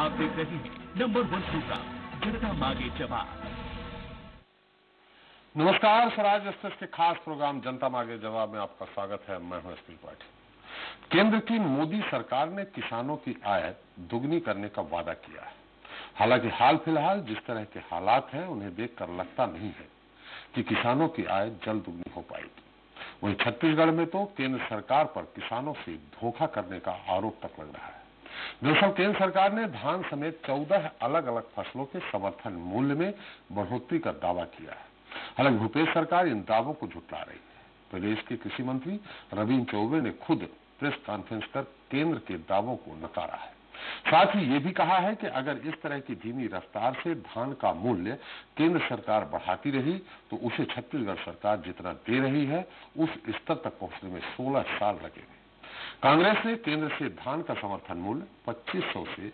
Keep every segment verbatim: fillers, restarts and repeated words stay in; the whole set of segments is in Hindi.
आप देख रहे हैं नंबर वन प्रोग्राम जनता मांगे जवाब। नमस्कार, स्वराज एक्सप्रेस के खास प्रोग्राम जनता मांगे जवाब में आपका स्वागत है। मैं हूं एस पी त्रिपाठी। केंद्र की मोदी सरकार ने किसानों की आय दुगनी करने का वादा किया है। हालांकि हाल फिलहाल जिस तरह के हालात हैं उन्हें देखकर लगता नहीं है कि किसानों की आय जल्द दुगनी हो पाएगी। वहीं छत्तीसगढ़ में तो केंद्र सरकार पर किसानों से धोखा करने का आरोप तक लग रहा है। दरअसल केंद्र सरकार ने धान समेत चौदह अलग अलग फसलों के समर्थन मूल्य में बढ़ोतरी का दावा किया है। हालांकि भूपेश सरकार इन दावों को झुठला रही है। प्रदेश के कृषि मंत्री रविन्द्र चौबे ने खुद प्रेस कॉन्फ्रेंस कर केंद्र के दावों को नकारा है। साथ ही ये भी कहा है कि अगर इस तरह की धीमी रफ्तार से धान का मूल्य केंद्र सरकार बढ़ाती रही तो उसे छत्तीसगढ़ सरकार जितना दे रही है उस स्तर तक पहुंचने में सोलह साल लगेंगे। कांग्रेस ने केंद्र से धान का समर्थन मूल्य पच्चीस सौ से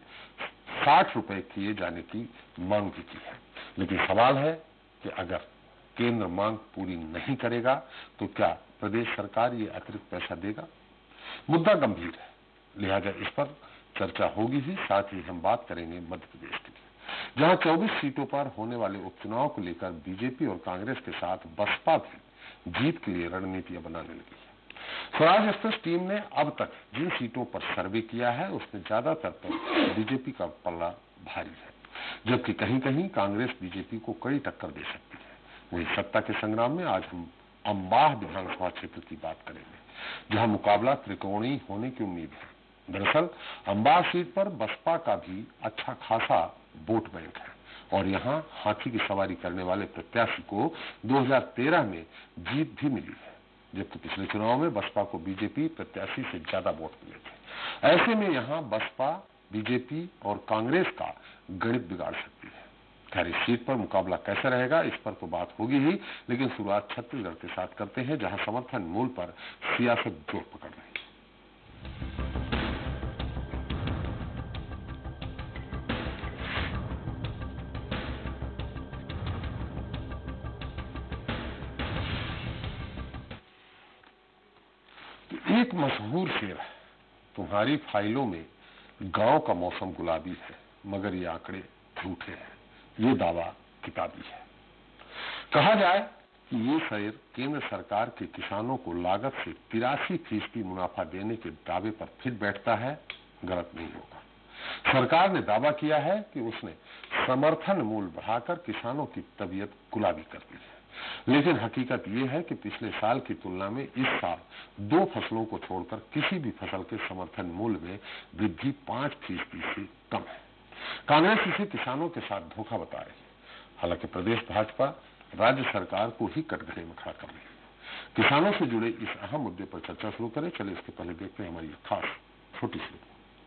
साठ रुपए किए जाने की मांग भी की है। लेकिन सवाल है कि अगर केंद्र मांग पूरी नहीं करेगा तो क्या प्रदेश सरकार ये अतिरिक्त पैसा देगा? मुद्दा गंभीर है, लिहाजा इस पर चर्चा होगी ही। साथ ही हम बात करेंगे मध्य प्रदेश की, जहां चौबीस सीटों पर होने वाले उपचुनाव को लेकर बीजेपी और कांग्रेस के साथ बसपा भी जीत के लिए रणनीतियां बनाने लगी है। स्वराज एक्सप्रेस टीम ने अब तक जिन सीटों पर सर्वे किया है उसमें ज्यादातर पर बीजेपी का पल्ला भारी है, जबकि कहीं कहीं कांग्रेस बीजेपी को कड़ी टक्कर दे सकती है। वहीं सत्ता के संग्राम में आज हम अंबाह विधानसभा क्षेत्र की बात करेंगे, जहां मुकाबला त्रिकोणीय होने की उम्मीद है। दरअसल अंबाह सीट पर बसपा का भी अच्छा खासा वोट बैंक है और यहां हाथी की सवारी करने वाले प्रत्याशी को दो हज़ार तेरह में जीत भी मिली है, जबकि पिछले चुनाव में बसपा को बीजेपी प्रत्याशी से ज्यादा वोट मिले थे। ऐसे में यहां बसपा, बीजेपी और कांग्रेस का गणित बिगाड़ सकती है। खैर, इस सीट पर मुकाबला कैसे रहेगा इस पर तो बात होगी ही, लेकिन शुरुआत छत्तीसगढ़ के साथ करते हैं, जहां समर्थन मूल्य पर सियासत जोर पकड़ रही है। एक मशहूर शेर है, तुम्हारी फाइलों में गांव का मौसम गुलाबी है मगर ये आंकड़े झूठे हैं। ये दावा किताबी है। कहा जाए कि ये शेर केंद्र सरकार के किसानों को लागत से तिरासी फीसदी मुनाफा देने के दावे पर फिर बैठता है, गलत नहीं होगा। सरकार ने दावा किया है कि उसने समर्थन मूल्य बढ़ाकर किसानों की तबीयत गुलाबी कर दी है, लेकिन हकीकत यह है कि पिछले साल की तुलना में इस साल दो फसलों को छोड़कर किसी भी फसल के समर्थन मूल्य में वृद्धि पांच फीसदी से कम है। कांग्रेस इसे किसानों के साथ धोखा बता रही है। हालांकि प्रदेश भाजपा राज्य सरकार को ही कटघरे में खड़ा कर रही है। किसानों से जुड़े इस अहम मुद्दे पर चर्चा शुरू करें। चलिए इसके पहले देखते हैं हमारी खास छोटी सी।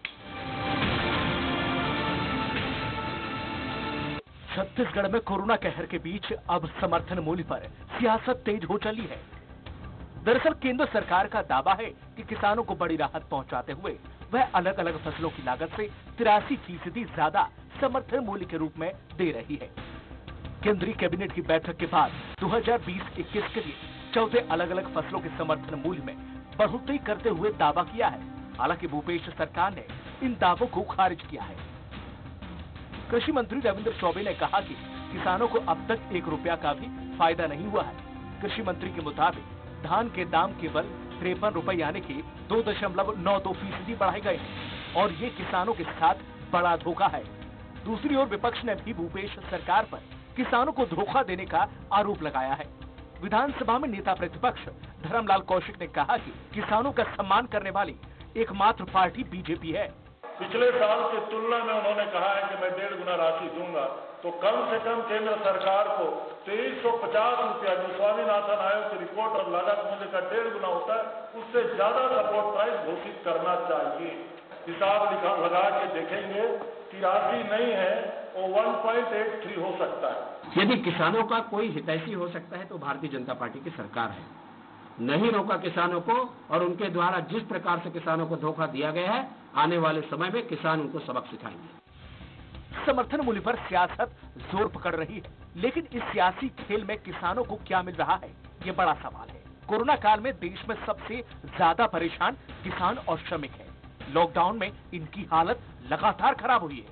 छत्तीसगढ़ में कोरोना कहर के बीच अब समर्थन मूल्य पर सियासत तेज हो चली है। दरअसल केंद्र सरकार का दावा है कि किसानों को बड़ी राहत पहुंचाते हुए वह अलग अलग फसलों की लागत से तिरासी फीसदी ज्यादा समर्थन मूल्य के रूप में दे रही है। केंद्रीय कैबिनेट की बैठक के बाद दो हज़ार बीस इक्कीस के लिए चौदह अलग अलग फसलों के समर्थन मूल्य में बढ़ोतरी करते हुए दावा किया है। हालांकि भूपेश सरकार ने इन दावों को खारिज किया है। कृषि मंत्री रविन्द्र चौबे ने कहा कि किसानों को अब तक एक रुपया का भी फायदा नहीं हुआ है। कृषि मंत्री के मुताबिक धान के दाम केवल तिरपन रुपए यानी कि दो दशमलव नौ दो फीसदी बढ़ाए गए हैं और ये किसानों के साथ बड़ा धोखा है। दूसरी ओर विपक्ष ने भी भूपेश सरकार पर किसानों को धोखा देने का आरोप लगाया है। विधानसभा में नेता प्रतिपक्ष धर्मलाल कौशिक ने कहा कि किसानों का सम्मान करने वाली एकमात्र पार्टी बीजेपी है। पिछले साल की तुलना में उन्होंने कहा है कि मैं डेढ़ गुना राशि दूंगा, तो कम से कम केंद्र सरकार को तेईस सौ पचास रुपया जो स्वामीनाथन आयोग की रिपोर्ट और लागत मूल्य का डेढ़ गुना होता है, उससे ज्यादा सपोर्ट प्राइस घोषित करना चाहिए। हिसाब लिखा लगा के देखेंगे कि राशि नहीं है वो वन पॉइंट एट थ्री हो सकता है। यदि किसानों का कोई हितैषी हो सकता है तो भारतीय जनता पार्टी की सरकार है। नहीं रोका किसानों को और उनके द्वारा जिस प्रकार से किसानों को धोखा दिया गया है, आने वाले समय में किसान उनको सबक सिखाएंगे। समर्थन मूल्य पर सियासत जोर पकड़ रही है, लेकिन इस सियासी खेल में किसानों को क्या मिल रहा है, ये बड़ा सवाल है। कोरोना काल में देश में सबसे ज्यादा परेशान किसान और श्रमिक है। लॉकडाउन में इनकी हालत लगातार खराब हुई है।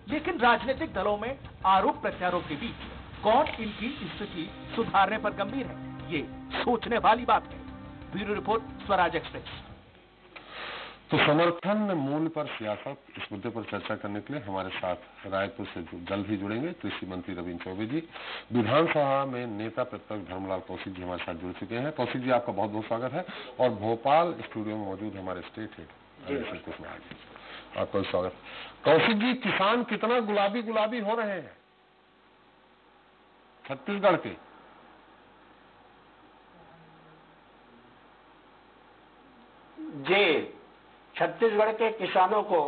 लेकिन राजनीतिक दलों में आरोप प्रत्यारोप के बीच कौन इनकी स्थिति सुधारने पर गंभीर है, ये सोचने वाली बात है। Bureau report, Swaraj Express. तो समर्थन मूल्य पर सियासत, इस मुद्दे पर चर्चा करने के लिए हमारे साथ रायपुर से जल्द ही जुड़ेंगे कृषि मंत्री रविन्द्र चौबे जी। विधानसभा में नेता प्रतिपक्ष धर्मलाल कौशिक जी हमारे साथ जुड़ चुके हैं। कौशिक जी, आपका बहुत बहुत स्वागत है। और भोपाल स्टूडियो में मौजूद हमारे स्टेट हेड कुशवाहा जी, आपका स्वागत। कौशिक जी, किसान कितना गुलाबी गुलाबी हो रहे हैं छत्तीसगढ़ के? जी, छत्तीसगढ़ के किसानों को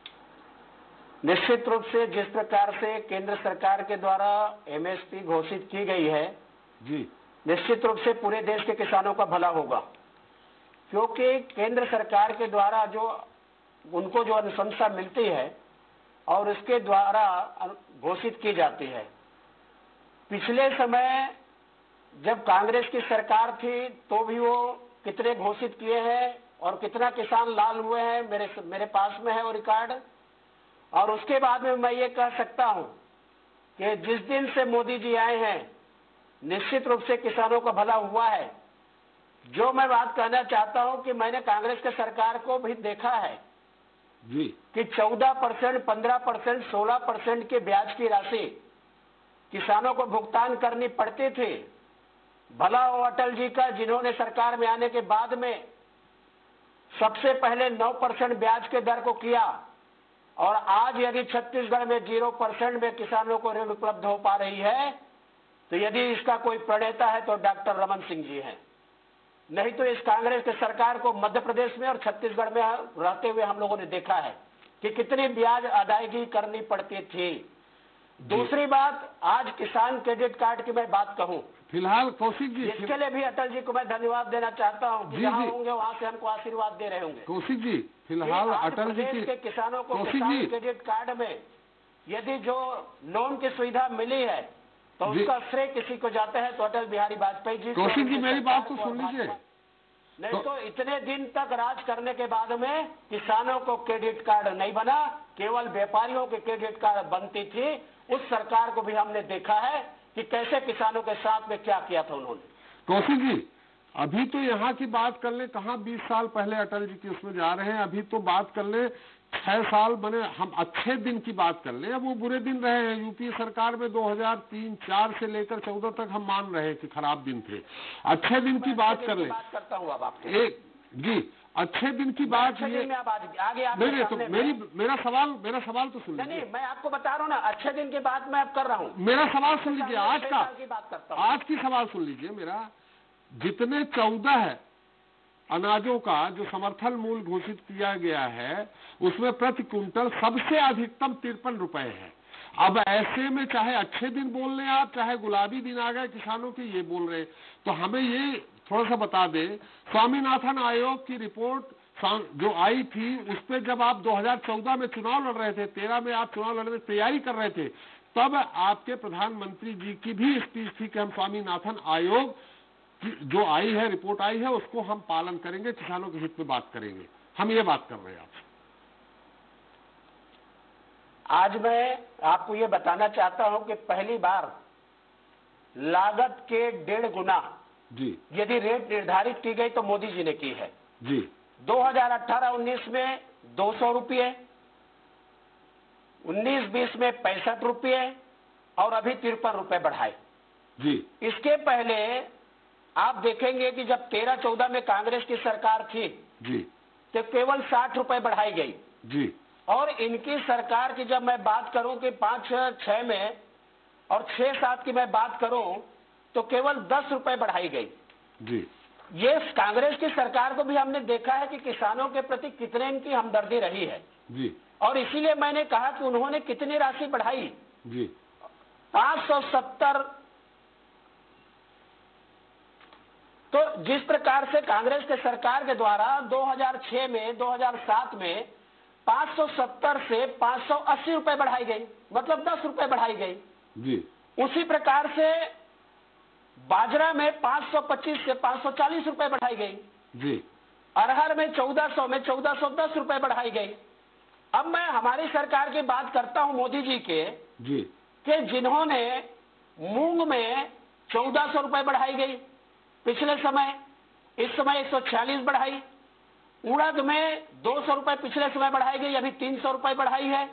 निश्चित रूप से जिस प्रकार से केंद्र सरकार के द्वारा एमएसपी घोषित की गई है जी, निश्चित रूप से पूरे देश के किसानों का भला होगा, क्योंकि केंद्र सरकार के द्वारा जो उनको जो अनुशंसा मिलती है और इसके द्वारा घोषित की जाती है। पिछले समय जब कांग्रेस की सरकार थी तो भी वो कितने घोषित किए हैं और कितना किसान लाल हुए हैं, मेरे मेरे पास में है वो रिकॉर्ड। और उसके बाद में मैं ये कह सकता हूं कि जिस दिन से मोदी जी आए हैं निश्चित रूप से किसानों का भला हुआ है। जो मैं बात कहना चाहता हूं कि मैंने कांग्रेस के सरकार को भी देखा है जी कि चौदह परसेंट, पंद्रह परसेंट, सोलह परसेंट के ब्याज की राशि किसानों को भुगतान करनी पड़ती थी। भला हो अटल जी का, जिन्होंने सरकार में आने के बाद में सबसे पहले नौ परसेंट ब्याज के दर को किया, और आज यदि छत्तीसगढ़ में जीरो परसेंट में किसानों को ऋण उपलब्ध हो पा रही है, तो यदि इसका कोई प्रणेता है तो डॉक्टर रमन सिंह जी हैं। नहीं तो इस कांग्रेस की सरकार को मध्य प्रदेश में और छत्तीसगढ़ में रहते हुए हम लोगों ने देखा है कि कितनी ब्याज अदायगी करनी पड़ती थी। दूसरी बात, आज किसान क्रेडिट कार्ड की मैं बात कहूं, फिलहाल कौशिक जी, इसके लिए भी अटल जी को मैं धन्यवाद देना चाहता हूं कि जहां होंगे वहां से हमको आशीर्वाद दे रहे होंगे। कौशिक जी, फिलहाल अटल जी के किसानों को कौशिक किसान जी क्रेडिट कार्ड में यदि जो लोन की सुविधा मिली है तो उसका श्रेय किसी को जाता है तो अटल बिहारी वाजपेयी जी। कौशिक जी, मेरी बात तो सुन लीजिए। नहीं तो, तो इतने दिन तक राज करने के बाद में किसानों को क्रेडिट कार्ड नहीं बना, केवल व्यापारियों के क्रेडिट कार्ड बनती थी। उस सरकार को भी हमने देखा है कि कैसे किसानों के साथ में क्या किया था उन्होंने। कौशिक जी, अभी तो यहाँ की बात कर ले, कहाँ बीस साल पहले अटल जी की उसमें जा रहे हैं। अभी तो बात कर ले छह साल बने, हम अच्छे दिन की बात कर ले, अब वो बुरे दिन रहे हैं। यूपीए सरकार में दो हज़ार तीन चार से लेकर चौदह तक हम मान रहे कि खराब दिन थे। अच्छे दिन की बात कर ले, बात करता हूँ अब आपको एक जी अच्छे दिन की बात ये में आगे आगे नहीं नहीं तो मेरी मेरा सवाल मेरा सवाल तो सुन लीजिए। नहीं, मैं आपको बता रहा हूँ ना, अच्छे दिन की बात मैं अब कर रहा हूँ। मेरा सवाल सुन लीजिए, आज का की बात करता हूँ। आज की सवाल सुन लीजिए मेरा। जितने चौदह अनाजों का जो समर्थन मूल्य घोषित किया गया है उसमें प्रति क्विंटल सबसे अधिकतम तिरपन रुपए है। अब ऐसे में चाहे अच्छे दिन बोल रहे आप, चाहे गुलाबी दिन आ गए किसानों के ये बोल रहे, तो हमें ये थोड़ा सा बता दे, स्वामीनाथन आयोग की रिपोर्ट जो आई थी उस पर जब आप दो हज़ार चौदह में चुनाव लड़ रहे थे, तेरह में आप चुनाव लड़ने की तैयारी कर रहे थे, तब आपके प्रधानमंत्री जी की भी स्पीच थी कि हम स्वामीनाथन आयोग जो आई है, रिपोर्ट आई है, उसको हम पालन करेंगे, किसानों के हित में बात करेंगे। हम ये बात कर रहे हैं आपसे। आज मैं आपको ये बताना चाहता हूं कि पहली बार लागत के डेढ़ गुना जी यदि रेट निर्धारित की गई तो मोदी जी ने की है जी। दो हज़ार अठारह उन्नीस में दो सौ रुपये, उन्नीस बीस में पैंसठ रुपये और अभी तिरपन रुपये बढ़ाए जी। इसके पहले आप देखेंगे कि जब तेरह चौदह में कांग्रेस की सरकार थी जी तो केवल साठ रुपए बढ़ाई गई जी। और इनकी सरकार की जब मैं बात करूं कि पांच छह में और छह सात की मैं बात करूं तो केवल दस रुपए बढ़ाई गई जी। ये कांग्रेस की सरकार को भी हमने देखा है कि किसानों के प्रति कितने इनकी हमदर्दी रही है जी। और इसीलिए मैंने कहा कि उन्होंने कितनी राशि बढ़ाई जी। पांच सौ सत्तर। तो जिस प्रकार से कांग्रेस के सरकार के द्वारा दो हज़ार छह में दो हज़ार सात में पांच सौ सत्तर से पांच सौ अस्सी रुपए बढ़ाई गई, मतलब दस रुपए बढ़ाई गई जी। उसी प्रकार से बाजरा में पांच सौ पच्चीस से पांच सौ चालीस रुपए बढ़ाई गई जी। अरहर में चौदह सौ में चौदह सौ दस रुपए बढ़ाई गई अब मैं हमारी सरकार की बात करता हूं, मोदी जी के जी कि जिन्होंने मूंग में चौदह सौ रुपए बढ़ाई गई पिछले समय, इस समय एक सौ छियालीस बढ़ाई, उड़द में दो सौ रुपए पिछले समय बढ़ाई गई, अभी तीन सौ रुपए बढ़ाई है,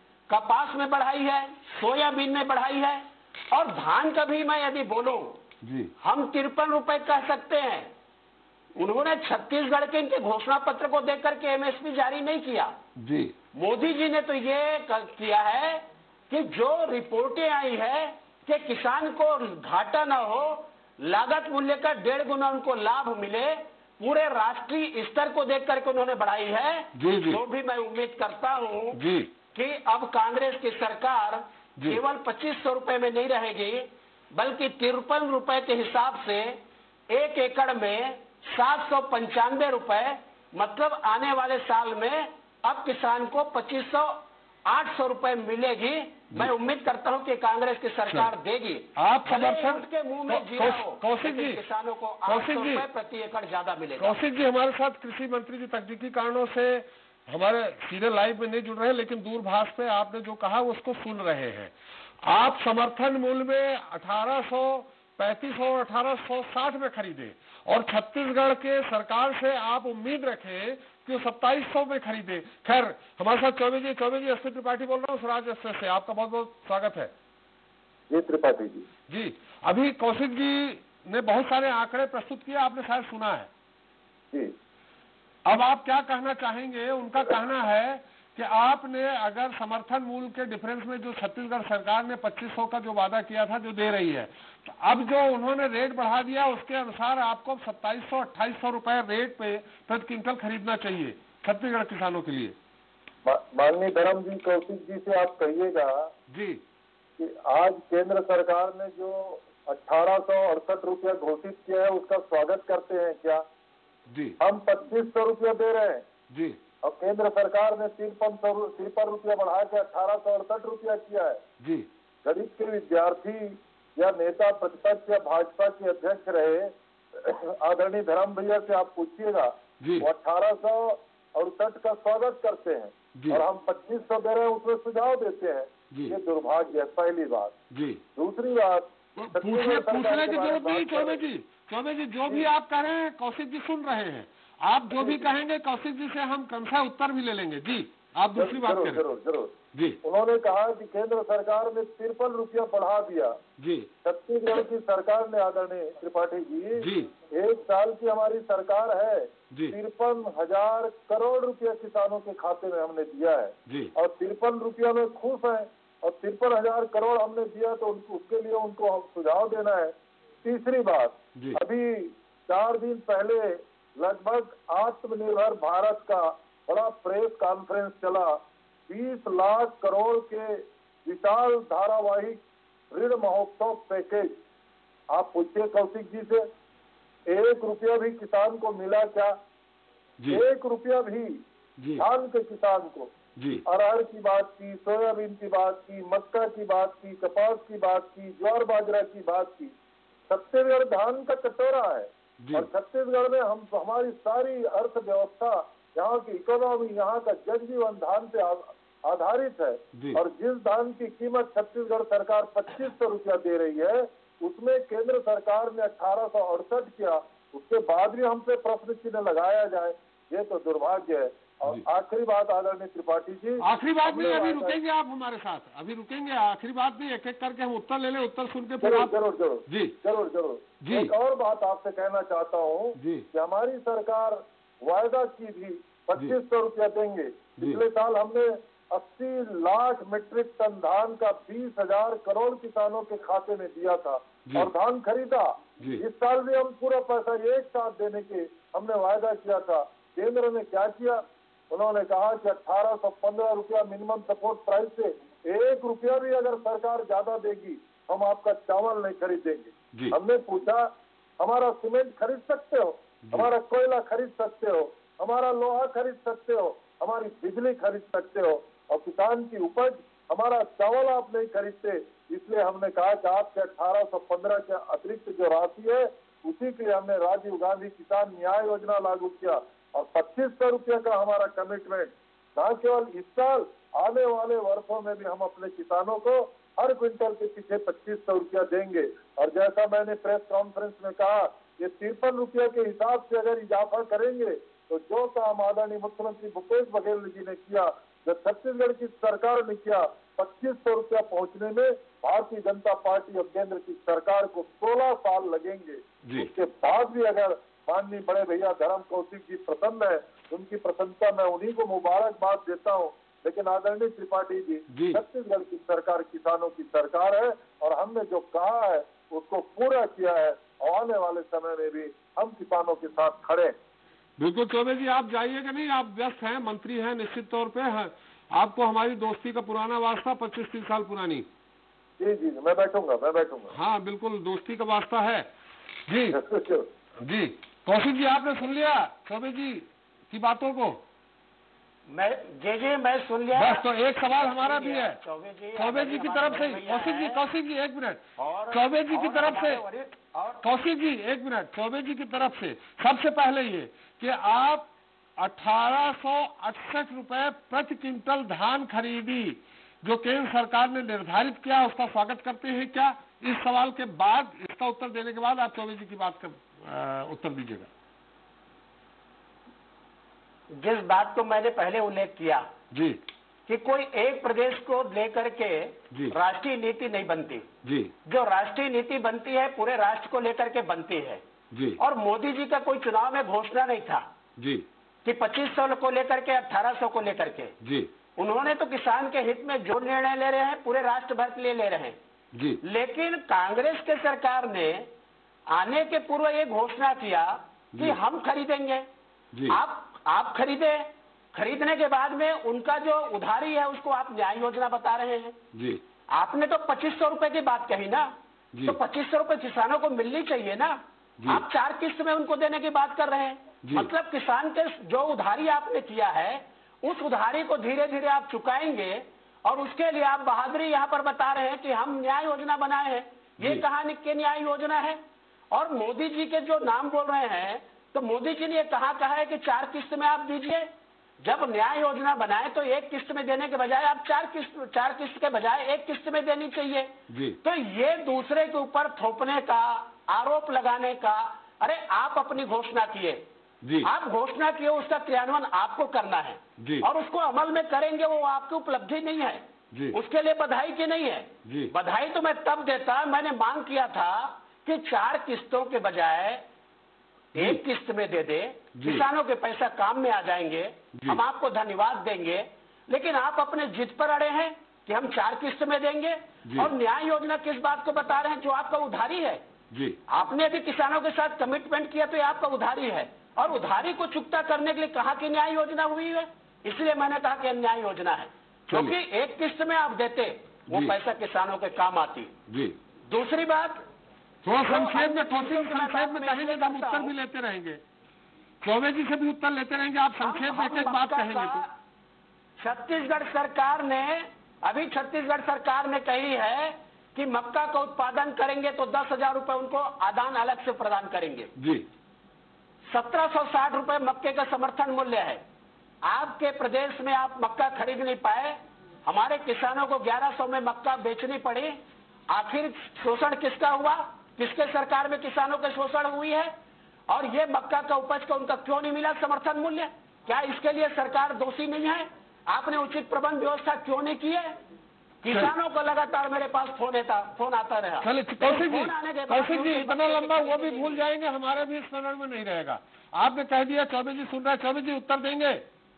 कपास में बढ़ाई है, सोयाबीन में बढ़ाई है, और धान का भी मैं यदि बोलूं जी हम तिरपन रुपए कह सकते हैं। उन्होंने छत्तीसगढ़ के इनके घोषणा पत्र को देख करके एमएसपी जारी नहीं किया। जी मोदी जी ने तो ये किया है कि जो रिपोर्टें आई है कि किसान को घाटा ना हो, लागत मूल्य का डेढ़ गुना उनको लाभ मिले, पूरे राष्ट्रीय स्तर को देख करके उन्होंने बढ़ाई है। जी जी तो भी मैं उम्मीद करता हूं जी कि अब कांग्रेस की सरकार केवल पच्चीस सौ रुपए में नहीं रहेगी, बल्कि तिरपन रुपए के हिसाब से एक एकड़ में सात सौ पंचानवे रुपए, मतलब आने वाले साल में अब किसान को पच्चीस सौ आठ सौ रुपए मिलेगी। मैं उम्मीद करता हूं कि कांग्रेस की सरकार देगी। आप समर्थन के मुंह में जीरा हो, कौशिक जी, किसानों को आठ सौ रुपए प्रति एकड़ ज्यादा मिलेगा। कौशिक जी हमारे साथ कृषि मंत्री जी तकनीकी कारणों से हमारे सीधे लाइव में नहीं जुड़ रहे, लेकिन दूरभाष पे आपने जो कहा उसको सुन रहे हैं। आप समर्थन मूल्य में अठारह सौ पैंतीस और अठारह सौ साठ में खरीदे, और छत्तीसगढ़ के सरकार से आप उम्मीद रखें कि वो सत्ताईस सौ में खरीदे। खैर, हमारे साथ चौबे जी चौबे जी एसपी त्रिपाठी बोल रहा हूँ स्वराज एक्सप्रेस से, आपका बहुत बहुत स्वागत है। जी त्रिपाठी जी। जी, अभी कौशिक जी ने बहुत सारे आंकड़े प्रस्तुत किए, आपने शायद सुना है जी। अब आप क्या कहना चाहेंगे? उनका कहना है कि आपने अगर समर्थन मूल्य के डिफरेंस में जो छत्तीसगढ़ सरकार ने पच्चीस सौ का जो वादा किया था, जो दे रही है, तो अब जो उन्होंने रेट बढ़ा दिया उसके अनुसार आपको सत्ताईस सौ अट्ठाईस सौ रुपए रेट पे प्रति क्विंटल खरीदना चाहिए छत्तीसगढ़ किसानों के लिए। माननीय धर्म जी, कौशिक जी से आप कहिएगा जी कि आज केंद्र सरकार ने जो अठारह सौ अड़सठ रुपया घोषित किया है उसका स्वागत करते हैं क्या? जी हम पच्चीस सौ रुपया दे रहे हैं जी, और केंद्र सरकार ने तिरपन सौ तिरपन रुपया बढ़ा के अठारह सौ अड़सठ रुपया किया है। जी गरीब के विद्यार्थी या नेता प्रतिपक्ष या भाजपा के अध्यक्ष रहे आदरणीय धर्म भैया से आप पूछिएगा, वो अठारह सौ अड़सठ का स्वागत करते हैं और हम पच्चीस सौ दे रहे हैं, उसमें सुझाव देते हैं। ये दुर्भाग्य है, पहली बात। जी दूसरी बात, पूछने पूछने की जरूरत नहीं चौबे जी, चौबे जी जो भी आप कह रहे हैं कौशिक जी सुन रहे हैं, आप जो भी कहेंगे कौशिक जी से हम क्रमशः उत्तर भी ले लेंगे। जी आप दूसरी बात करें। जरूर जरूर जी। उन्होंने कहा कि केंद्र सरकार ने तिरपन रुपया बढ़ा दिया। जी छत्तीसगढ़ की सरकार ने, आदरणीय त्रिपाठी जी, जी एक साल की हमारी सरकार है, जी तिरपन हजार करोड़ रुपया किसानों के खाते में हमने दिया है जी, और तिरपन रुपया में खुश है, और तिरपन हजार करोड़ हमने दिया तो उनको, उसके लिए उनको हम सुझाव देना है। तीसरी बात, अभी चार दिन पहले लगभग आत्मनिर्भर भारत का बड़ा प्रेस कॉन्फ्रेंस चला, बीस लाख करोड़ के विशाल धारावाहिक ऋण महोत्सव पैकेज। आप पूछिए कौशिक जी से, एक रुपया भी किसान को मिला क्या? जी एक रुपया भी जी धान के किसान को। जी अरहर की बात की, सोयाबीन की बात की, मक्का की बात की, कपास की बात की, ज्वार बाजरा की बात की। छत्तीसगढ़ धान का कटोरा है और छत्तीसगढ़ में हम हमारी सारी अर्थव्यवस्था, यहाँ की इकोनॉमी, यहाँ का जनजीवन धान पे आधारित है। और जिस धान की कीमत छत्तीसगढ़ सरकार पच्चीस सौ रुपया दे रही है, उसमें केंद्र सरकार ने अठारह सौ अड़सठ किया, उसके बाद भी हमसे प्रश्न चिन्ह लगाया जाए, ये तो दुर्भाग्य है। और आखिरी बात आदरणीय त्रिपाठी जी, आखिरी बात नहीं, अभी रुकेंगे आप हमारे साथ, अभी रुकेंगे, आखिरी बात नहीं, एक एक करके हम उत्तर ले लें, उत्तर सुन के फिर आप। जरूर जरूर जी जरूर जरूर जी। एक और बात आपसे कहना चाहता हूँ कि हमारी सरकार वायदा की थी पच्चीस सौ रुपया देंगे। पिछले साल हमने अस्सी लाख मीट्रिक टन धान का बीस हजार करोड़ किसानों के खाते में दिया था और धान खरीदा। इस साल भी हम पूरा पैसा एक साथ देने के हमने वायदा किया था। केंद्र ने क्या किया? उन्होंने कहा कि अठारह सौ पंद्रह रुपया मिनिमम सपोर्ट प्राइस से एक रुपया भी अगर सरकार ज्यादा देगी हम आपका चावल नहीं खरीदेंगे। हमने पूछा, हमारा सीमेंट खरीद सकते हो, हमारा कोयला खरीद सकते हो, हमारा लोहा खरीद सकते हो, हमारी बिजली खरीद सकते हो, और किसान की उपज, हमारा चावल आप नहीं खरीदते। इसलिए हमने कहा कि आपके अठारह सौ पंद्रह के अतिरिक्त जो राशि है उसी के लिए हमने राजीव गांधी किसान न्याय योजना लागू किया और पच्चीस सौ रुपये का हमारा कमिटमेंट न केवल इस साल, आने वाले वर्षों में भी हम अपने किसानों को हर क्विंटल के पीछे पच्चीस सौ रुपया देंगे। और जैसा मैंने प्रेस कॉन्फ्रेंस में कहा, ये तिरपन रुपये के हिसाब से अगर इजाफा करेंगे तो जो काम आदरणीय मुख्यमंत्री भूपेश बघेल जी ने किया, जो छत्तीसगढ़ की सरकार ने किया, पच्चीस सौ रुपया पहुंचने में भारतीय जनता पार्टी और केंद्र की सरकार को सोलह साल लगेंगे। उसके बाद भी अगर माननीय बड़े भैया धर्म कौशिक जी प्रसन्न है, उनकी प्रसन्नता मैं उन्हीं को मुबारकबाद देता हूँ। लेकिन आदरणीय त्रिपाठी जी, छत्तीसगढ़ की सरकार किसानों की सरकार है और हमने जो कहा है उसको पूरा किया है और आने वाले समय में भी हम किसानों के साथ खड़े हैं। बिल्कुल चौबे जी, आप जाइएगा नहीं, आप व्यस्त हैं, मंत्री हैं, निश्चित तौर पे है। आपको हमारी दोस्ती का पुराना वास्ता, पच्चीस तीस साल पुरानी। जी जी, मैं बैठूंगा मैं बैठूंगा हाँ बिल्कुल, दोस्ती का वास्ता है जी। जी कौशिक जी, आपने सुन लिया चौबे जी की बातों को? मैं जी जी मैं सुन लिया। बस तो एक सवाल हमारा भी है चौबे जी, चौबे जी की तरफ से। कौशिक जी कौशिक जी एक मिनट, चौबे जी की तरफ से, कौशिक जी एक मिनट, चौबे जी की तरफ से सबसे पहले ये कि आप अठारह सौ अड़सठ रुपए प्रति क्विंटल धान खरीदी जो केंद्र सरकार ने निर्धारित किया, उसका स्वागत करते हैं क्या? इस सवाल के बाद, इसका उत्तर देने के बाद आप चौबे जी की बात का उत्तर दीजिएगा। जिस बात को मैंने पहले उल्लेख किया जी कि कोई एक प्रदेश को लेकर के राष्ट्रीय नीति नहीं बनती जी, जो राष्ट्रीय नीति बनती है पूरे राष्ट्र को लेकर के बनती है जी। और मोदी जी का कोई चुनाव में घोषणा नहीं था जी कि पच्चीस सौ को लेकर के अठारह सौ को लेकर के जी। उन्होंने तो किसान के हित में जो निर्णय ले रहे हैं पूरे राष्ट्र भर के लिए ले रहे हैं जी। लेकिन कांग्रेस के सरकार ने आने के पूर्व ये घोषणा किया कि हम खरीदेंगे। आप आप खरीदे, खरीदने के बाद में उनका जो उधारी है उसको आप न्याय योजना बता रहे हैं जी। आपने तो पच्चीस सौ रुपए की बात कही ना, तो पच्चीस सौ रुपए किसानों को मिलनी चाहिए ना। आप चार किस्त में उनको देने की बात कर रहे हैं, मतलब किसान के जो उधारी आपने किया है उस उधारी को धीरे धीरे आप चुकाएंगे और उसके लिए आप बहादुरी यहाँ पर बता रहे हैं कि हम न्याय योजना बनाए हैं। ये कहानी की न्याय योजना है। और मोदी जी के जो नाम बोल रहे हैं, तो मोदी जी ने कहा कहा है कि चार किस्त में आप दीजिए। जब न्याय योजना बनाए तो एक किस्त में देने के बजाय आप चार किस्त चार किस्त के बजाय एक किस्त में देनी चाहिए जी। तो ये दूसरे के ऊपर थोपने का, आरोप लगाने का, अरे आप अपनी घोषणा किए, आप घोषणा किए, उसका क्रियान्वयन आपको करना है जी। और उसको अमल में करेंगे, वो आपकी उपलब्धि नहीं है जी। उसके लिए बधाई की नहीं है जी। बधाई तो मैं तब देता, मैंने मांग किया था कि चार किस्तों के बजाय एक किस्त में दे दे, किसानों के पैसा काम में आ जाएंगे, हम आपको धन्यवाद देंगे। लेकिन आप अपने जिद पर अड़े हैं कि हम चार किस्त में देंगे और न्याय योजना किस बात को बता रहे हैं? जो आपका उधारी है जी। आपने भी किसानों के साथ कमिटमेंट किया तो ये आपका उधारी है और उधारी को चुकता करने के लिए कहा कि न्याय योजना हुई है, इसलिए मैंने कहा कि न्याय योजना है, क्योंकि एक किस्त में आप देते वो पैसा किसानों के काम आती जी। दूसरी बात, थोड़ा संक्षेप में कौशिक संक्षेप में कहेंगे तो हम उत्तर भी लेते रहेंगे, चौबे जी से भी उत्तर लेते रहेंगे। आप संक्षेप में एक एक बात कहेंगे तो। छत्तीसगढ़ सरकार ने अभी छत्तीसगढ़ सरकार ने कही है कि मक्का का उत्पादन करेंगे तो दस हजार रुपए उनको आदान अलग से प्रदान करेंगे जी। सत्रह सौ साठ रुपए मक्के का समर्थन मूल्य है। आपके प्रदेश में आप मक्का खरीद नहीं पाए, हमारे किसानों को ग्यारह सौ में मक्का बेचनी पड़ी। आखिर शोषण किसका हुआ? किसके सरकार में किसानों के शोषण हुई है? और ये मक्का का उपज का उनका क्यों नहीं मिला समर्थन मूल्य? क्या इसके लिए सरकार दोषी नहीं है? आपने उचित प्रबंध व्यवस्था क्यों नहीं की है? किसानों को लगातार मेरे पास फोन आता फोन आता रहा। कौशिक जी, कौशिक जी इतना लंबा वो भी भूल जाएंगे, हमारे भी स्मरण में नहीं रहेगा। आपने कह दिया, चौबे जी सुन रहे, चौबे जी उत्तर देंगे?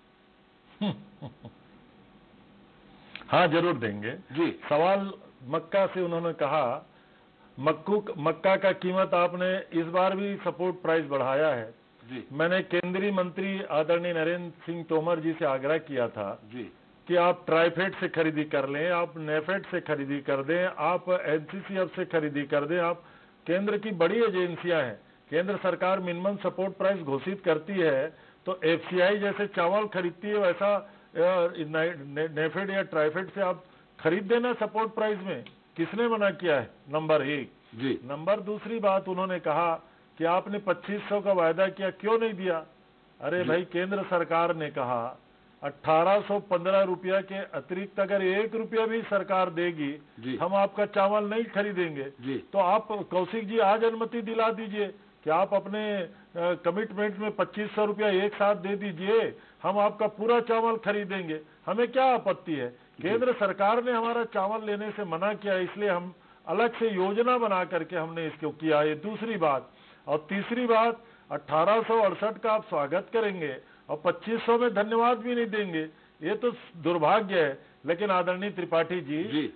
हाँ जरूर देंगे जी। सवाल मक्का से उन्होंने कहा, मक्कू मक्का का कीमत आपने इस बार भी सपोर्ट प्राइस बढ़ाया है जी। मैंने केंद्रीय मंत्री आदरणीय नरेंद्र सिंह तोमर जी से आग्रह किया था जी कि आप ट्राइफेड से खरीदी कर लें, आप नेफेड से खरीदी कर दें, आप एनसीसीएफ से खरीदी कर दें। आप केंद्र की बड़ी एजेंसियां हैं, केंद्र सरकार मिनिमम सपोर्ट प्राइस घोषित करती है तो एफसीआई जैसे चावल खरीदती है वैसा नेफेड या ट्राइफेड से आप खरीद देना सपोर्ट प्राइस में। किसने मना किया है? नंबर एक जी। नंबर दूसरी बात, उन्होंने कहा कि आपने पच्चीस सौ का वायदा किया, क्यों नहीं दिया? अरे भाई, केंद्र सरकार ने कहा अठारह सौ पंद्रह रुपया के अतिरिक्त अगर एक रुपया भी सरकार देगी हम आपका चावल नहीं खरीदेंगे। तो आप कौशिक जी आज अनुमति दिला दीजिए कि आप अपने कमिटमेंट में पच्चीस सौ रुपया एक साथ दे दीजिए, हम आपका पूरा चावल खरीदेंगे, हमें क्या आपत्ति है। केंद्र सरकार ने हमारा चावल लेने से मना किया, इसलिए हम अलग से योजना बना करके हमने इसको किया। ये दूसरी बात। और तीसरी बात, अठारह सौ अड़सठ का आप स्वागत करेंगे और पच्चीस सौ में धन्यवाद भी नहीं देंगे, ये तो दुर्भाग्य है। लेकिन आदरणीय त्रिपाठी जी, जी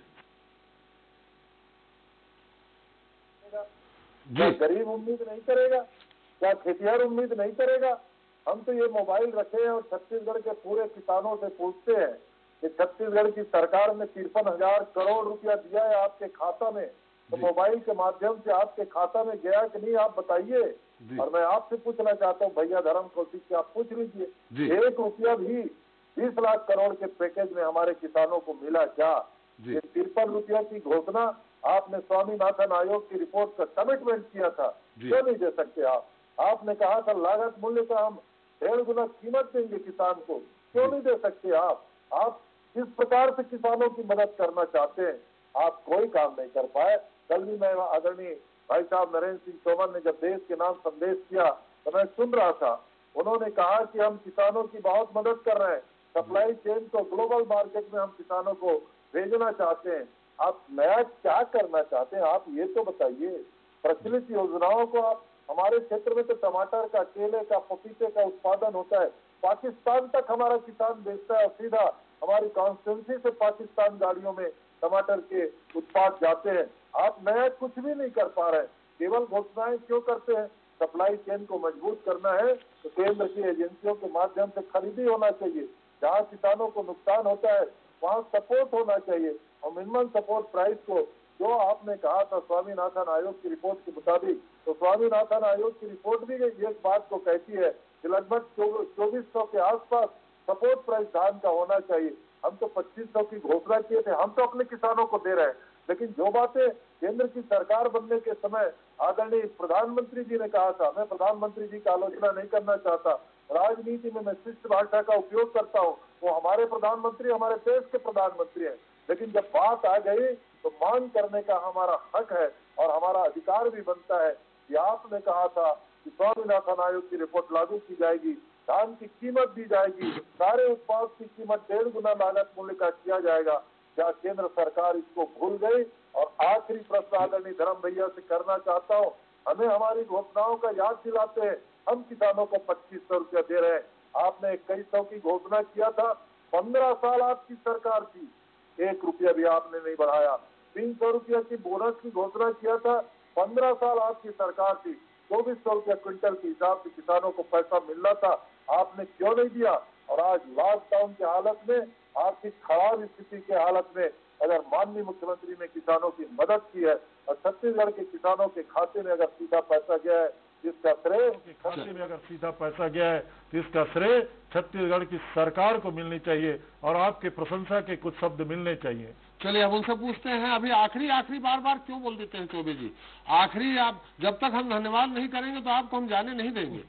क्या गरीब उम्मीद नहीं करेगा? क्या खेतिहर उम्मीद नहीं करेगा? हम तो ये मोबाइल रखे हैं और छत्तीसगढ़ के पूरे किसानों से पूछते हैं कि छत्तीसगढ़ की सरकार ने तिरपन हजार करोड़ रुपया दिया है आपके खाता में, तो मोबाइल के माध्यम से आपके खाता में गया कि नहीं, आप बताइए। और मैं आपसे पूछना चाहता हूँ भैया धर्म कौशिक से, आप पूछ लीजिए, एक रुपया भी बीस लाख करोड़ के पैकेज में हमारे किसानों को मिला क्या? ये तिरपन रुपया की घोषणा आपने स्वामीनाथन आयोग की रिपोर्ट का कमिटमेंट किया था, क्यों नहीं दे सकते आप? आपने कहा था लागत मूल्य का हम डेढ़ गुना कीमत देंगे किसान को, क्यों नहीं दे सकते आप? आप किस प्रकार से किसानों की मदद करना चाहते हैं, आप कोई काम नहीं कर पाए। कल भी मैं आदरणीय भाई साहब नरेंद्र सिंह तोमर ने जब देश के नाम संदेश किया तो मैं सुन रहा था, उन्होंने कहा कि हम किसानों की बहुत मदद कर रहे हैं, सप्लाई चेन को ग्लोबल मार्केट में हम किसानों को भेजना चाहते हैं। आप नया क्या करना चाहते हैं, आप ये तो बताइए। प्रचलित योजनाओं को आप, हमारे क्षेत्र में तो टमाटर का, केले का, पपीते का उत्पादन होता है, पाकिस्तान तक हमारा किसान बेचता है और सीधा हमारी कॉन्स्टिट्यूंसी से पाकिस्तान गाड़ियों में टमाटर के उत्पाद जाते हैं। आप नया कुछ भी नहीं कर पा रहे, केवल घोषणाएं क्यों करते हैं? सप्लाई चेन को मजबूत करना है तो केंद्र की एजेंसियों के माध्यम से खरीदी होना चाहिए, जहाँ किसानों को नुकसान होता है वहाँ सपोर्ट होना चाहिए। और मिनिमम सपोर्ट प्राइस को जो आपने कहा था स्वामीनाथन आयोग की रिपोर्ट के मुताबिक, तो स्वामीनाथन आयोग की रिपोर्ट भी एक बात को कहती है कि लगभग चौबीस सौ के आसपास सपोर्ट प्राइस धान का होना चाहिए। हम तो पच्चीस सौ की घोषणा किए थे, हम तो अपने किसानों को दे रहे हैं, लेकिन जो बातें केंद्र की सरकार बनने के समय आदरणीय प्रधानमंत्री जी ने कहा था, मैं प्रधानमंत्री जी का आलोचना नहीं करना चाहता, राजनीति में मैं शिष्ट भाषा का उपयोग करता हूँ, वो हमारे प्रधानमंत्री हमारे देश के प्रधानमंत्री हैं, लेकिन जब बात आ गई तो मांग करने का हमारा हक है और हमारा अधिकार भी बनता है कि आपने कहा था कि स्वामीनाथन आयोग की रिपोर्ट लागू की जाएगी, धान की कीमत दी जाएगी, सारे उत्पाद की कीमत डेढ़ गुना लागत मूल्य का किया जाएगा। क्या केंद्र सरकार इसको भूल गई? और आखिरी प्रश्न आदरणीय धर्म भैया से करना चाहता हूँ, हमें हमारी घोषणाओं का याद दिलाते हैं, हम किसानों को पच्चीस सौ रुपया दे रहे हैं, आपने इक्कीस सौ की घोषणा किया था, पंद्रह साल आपकी सरकार थी, एक रुपया भी आपने नहीं बढ़ाया। तीन सौ रुपया की बोनस की घोषणा किया था, पंद्रह साल आपकी सरकार थी, चौबीस सौ रुपया क्विंटल के हिसाब से किसानों को पैसा मिलना था, आपने क्यों नहीं दिया? और आज लॉकडाउन की हालत में, आर्थिक खराब स्थिति के हालत में अगर माननीय मुख्यमंत्री ने किसानों की मदद की है और छत्तीसगढ़ के किसानों के खाते में अगर सीधा पैसा गया है, इसका श्रेय खाते में अगर सीधा पैसा गया है तो इसका श्रेय छत्तीसगढ़ की सरकार को मिलनी चाहिए और आपके प्रशंसा के कुछ शब्द मिलने चाहिए। चलिए अब उनसे पूछते हैं, अभी आखिरी आखिरी बार बार क्यों बोल देते हैं चौबे जी? आखिरी, आप जब तक हम धन्यवाद नहीं करेंगे तो आपको हम जाने नहीं देंगे,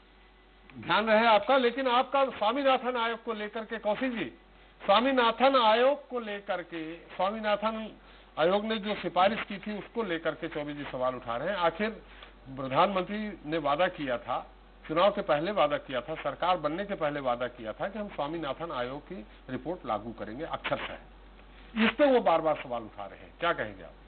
ध्यान रहे आपका। लेकिन आपका स्वामीनाथन आयोग को लेकर के, कौशिक जी, स्वामीनाथन आयोग को लेकर के, स्वामीनाथन आयोग ने जो सिफारिश की थी उसको लेकर के चौबे जी सवाल उठा रहे हैं। आखिर प्रधानमंत्री ने वादा किया था, चुनाव के पहले वादा किया था, सरकार बनने के पहले वादा किया था कि हम स्वामीनाथन आयोग की रिपोर्ट लागू करेंगे अक्षरशः, इस पे वो बार बार सवाल उठा रहे हैं, क्या कहेंगे आप?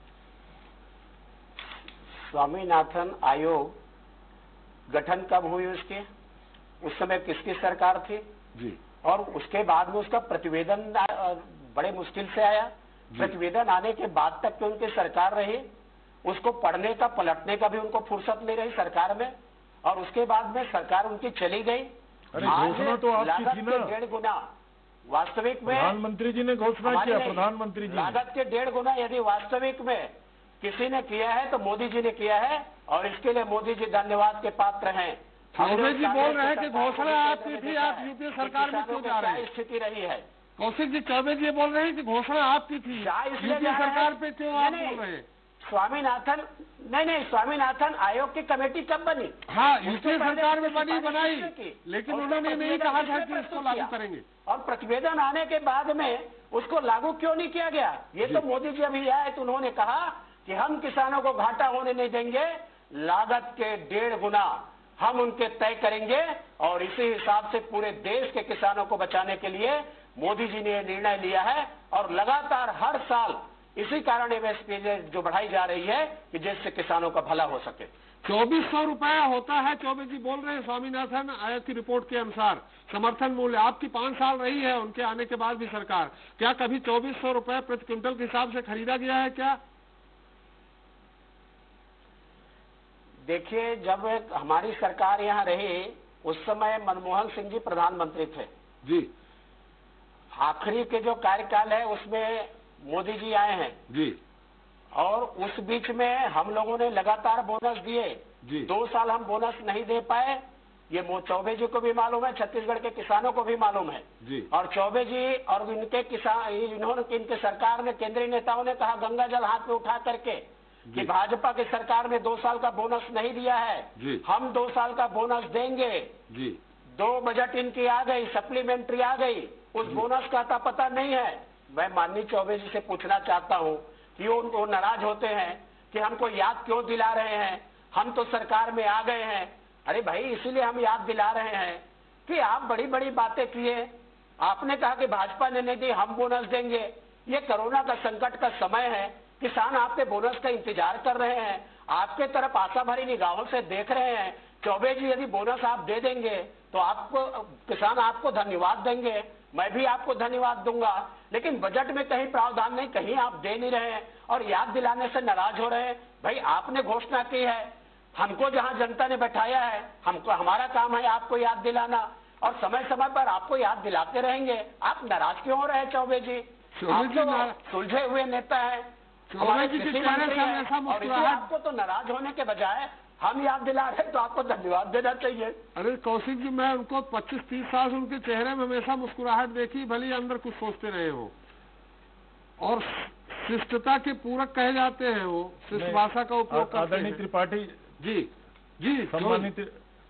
स्वामीनाथन आयोग गठन कब हुई उसके, उस समय किसकी सरकार थी जी, और उसके बाद में उसका प्रतिवेदन बड़े मुश्किल से आया, प्रतिवेदन आने के बाद तक कि उनकी सरकार रही, उसको पढ़ने का पलटने का भी उनको फुर्सत नहीं रही सरकार में, और उसके बाद में सरकार उनकी चली गई। अरे घोषणा तो आपकी थी ना, डेढ़ गुना वास्तविक में प्रधानमंत्री जी ने घोषणा किया, प्रधानमंत्री जी लागत के डेढ़ गुना यदि वास्तविक में किसी ने किया है तो मोदी जी ने किया है, और इसके लिए मोदी जी धन्यवाद के पात्र हैं। चौबे जी बोल रहे हैं कि घोषणा आपकी थी, आप यूपीए सरकार में क्यों जा रहे हैं? स्थिति रही है कौशिक जी, चौबे जी बोल रहे हैं कि घोषणा आपकी थी, यूपीए सरकार पे क्यों आप बोल रहे हैं? स्वामीनाथन नहीं नहीं, स्वामीनाथन आयोग की कमेटी कब बनी? हाँ, यूपीए सरकार में बनी बनाई, लेकिन उन्होंने नहीं कहा था कि इसको लागू करेंगे। और प्रतिवेदन आने के बाद में उसको लागू क्यों नहीं किया गया? ये तो मोदी जी अभी आए तो उन्होंने कहा कि हम किसानों को घाटा होने नहीं देंगे, लागत के डेढ़ गुना हम उनके तय करेंगे, और इसी हिसाब से पूरे देश के किसानों को बचाने के लिए मोदी जी ने निर्णय लिया है। और लगातार हर साल इसी कारण एमएसपी जो बढ़ाई जा रही है कि जिससे किसानों का भला हो सके। चौबीस सौ रुपया होता है, चौबे जी बोल रहे हैं स्वामीनाथन आयोग की रिपोर्ट के अनुसार समर्थन मूल्य। आपकी पांच साल रही है उनके आने के बाद भी सरकार, क्या कभी चौबीस सौ रुपया प्रति क्विंटल के हिसाब से खरीदा गया है क्या? देखिए, जब हमारी सरकार यहाँ रही उस समय मनमोहन सिंह जी प्रधानमंत्री थे जी। आखिरी के जो कार्यकाल है उसमें मोदी जी आए हैं जी, और उस बीच में हम लोगों ने लगातार बोनस दिए जी। दो साल हम बोनस नहीं दे पाए, ये चौबे जी को भी मालूम है, छत्तीसगढ़ के किसानों को भी मालूम है जी। और चौबे जी और इनके किसान इन्होंने इनके सरकार ने, केंद्रीय नेताओं ने कहा गंगा जल हाथ में उठा करके कि भाजपा की सरकार ने दो साल का बोनस नहीं दिया है जी। हम दो साल का बोनस देंगे जी। दो बजट इनकी आ गई, सप्लीमेंट्री आ गई, उस बोनस का अता पता नहीं है। मैं माननीय चौबे जी से पूछना चाहता हूं कि वो, वो नाराज होते हैं कि हमको याद क्यों दिला रहे हैं, हम तो सरकार में आ गए हैं। अरे भाई, इसीलिए हम याद दिला रहे हैं कि आप बड़ी बड़ी बातें किए, आपने कहा कि भाजपा ने नहीं दी, हम बोनस देंगे। ये कोरोना का संकट का समय है, किसान आपके बोनस का इंतजार कर रहे हैं, आपके तरफ आशा भरी निगाहों से देख रहे हैं। चौबे जी, यदि बोनस आप दे देंगे तो आपको किसान आपको धन्यवाद देंगे, मैं भी आपको धन्यवाद दूंगा, लेकिन बजट में कहीं प्रावधान नहीं, कहीं आप दे नहीं रहे हैं और याद दिलाने से नाराज हो रहे हैं। भाई, आपने घोषणा की है, हमको जहां जनता ने बैठाया है, हमको हमारा काम है आपको याद दिलाना, और समय समय पर आपको याद दिलाते रहेंगे। आप नाराज क्यों हो रहे हैं चौबे जी? आप तो सुलझे हुए नेता है, हमारे कृषि मंत्री हैं, और इसे आपको तो नाराज होने के बजाय हम याद दिला रहे तो आपको धन्यवाद देना चाहिए। अरे कौशिक जी, मैं उनको पच्चीस तीस साल से उनके चेहरे में हमेशा मुस्कुराहट देखी, भले ही अंदर कुछ सोचते रहे हो, और शिष्टता के पूरक कहे जाते हैं, वो शिष्ट भाषा का उपयोग करते हैं। आदरणीय त्रिपाठी जी जी, सम्मानित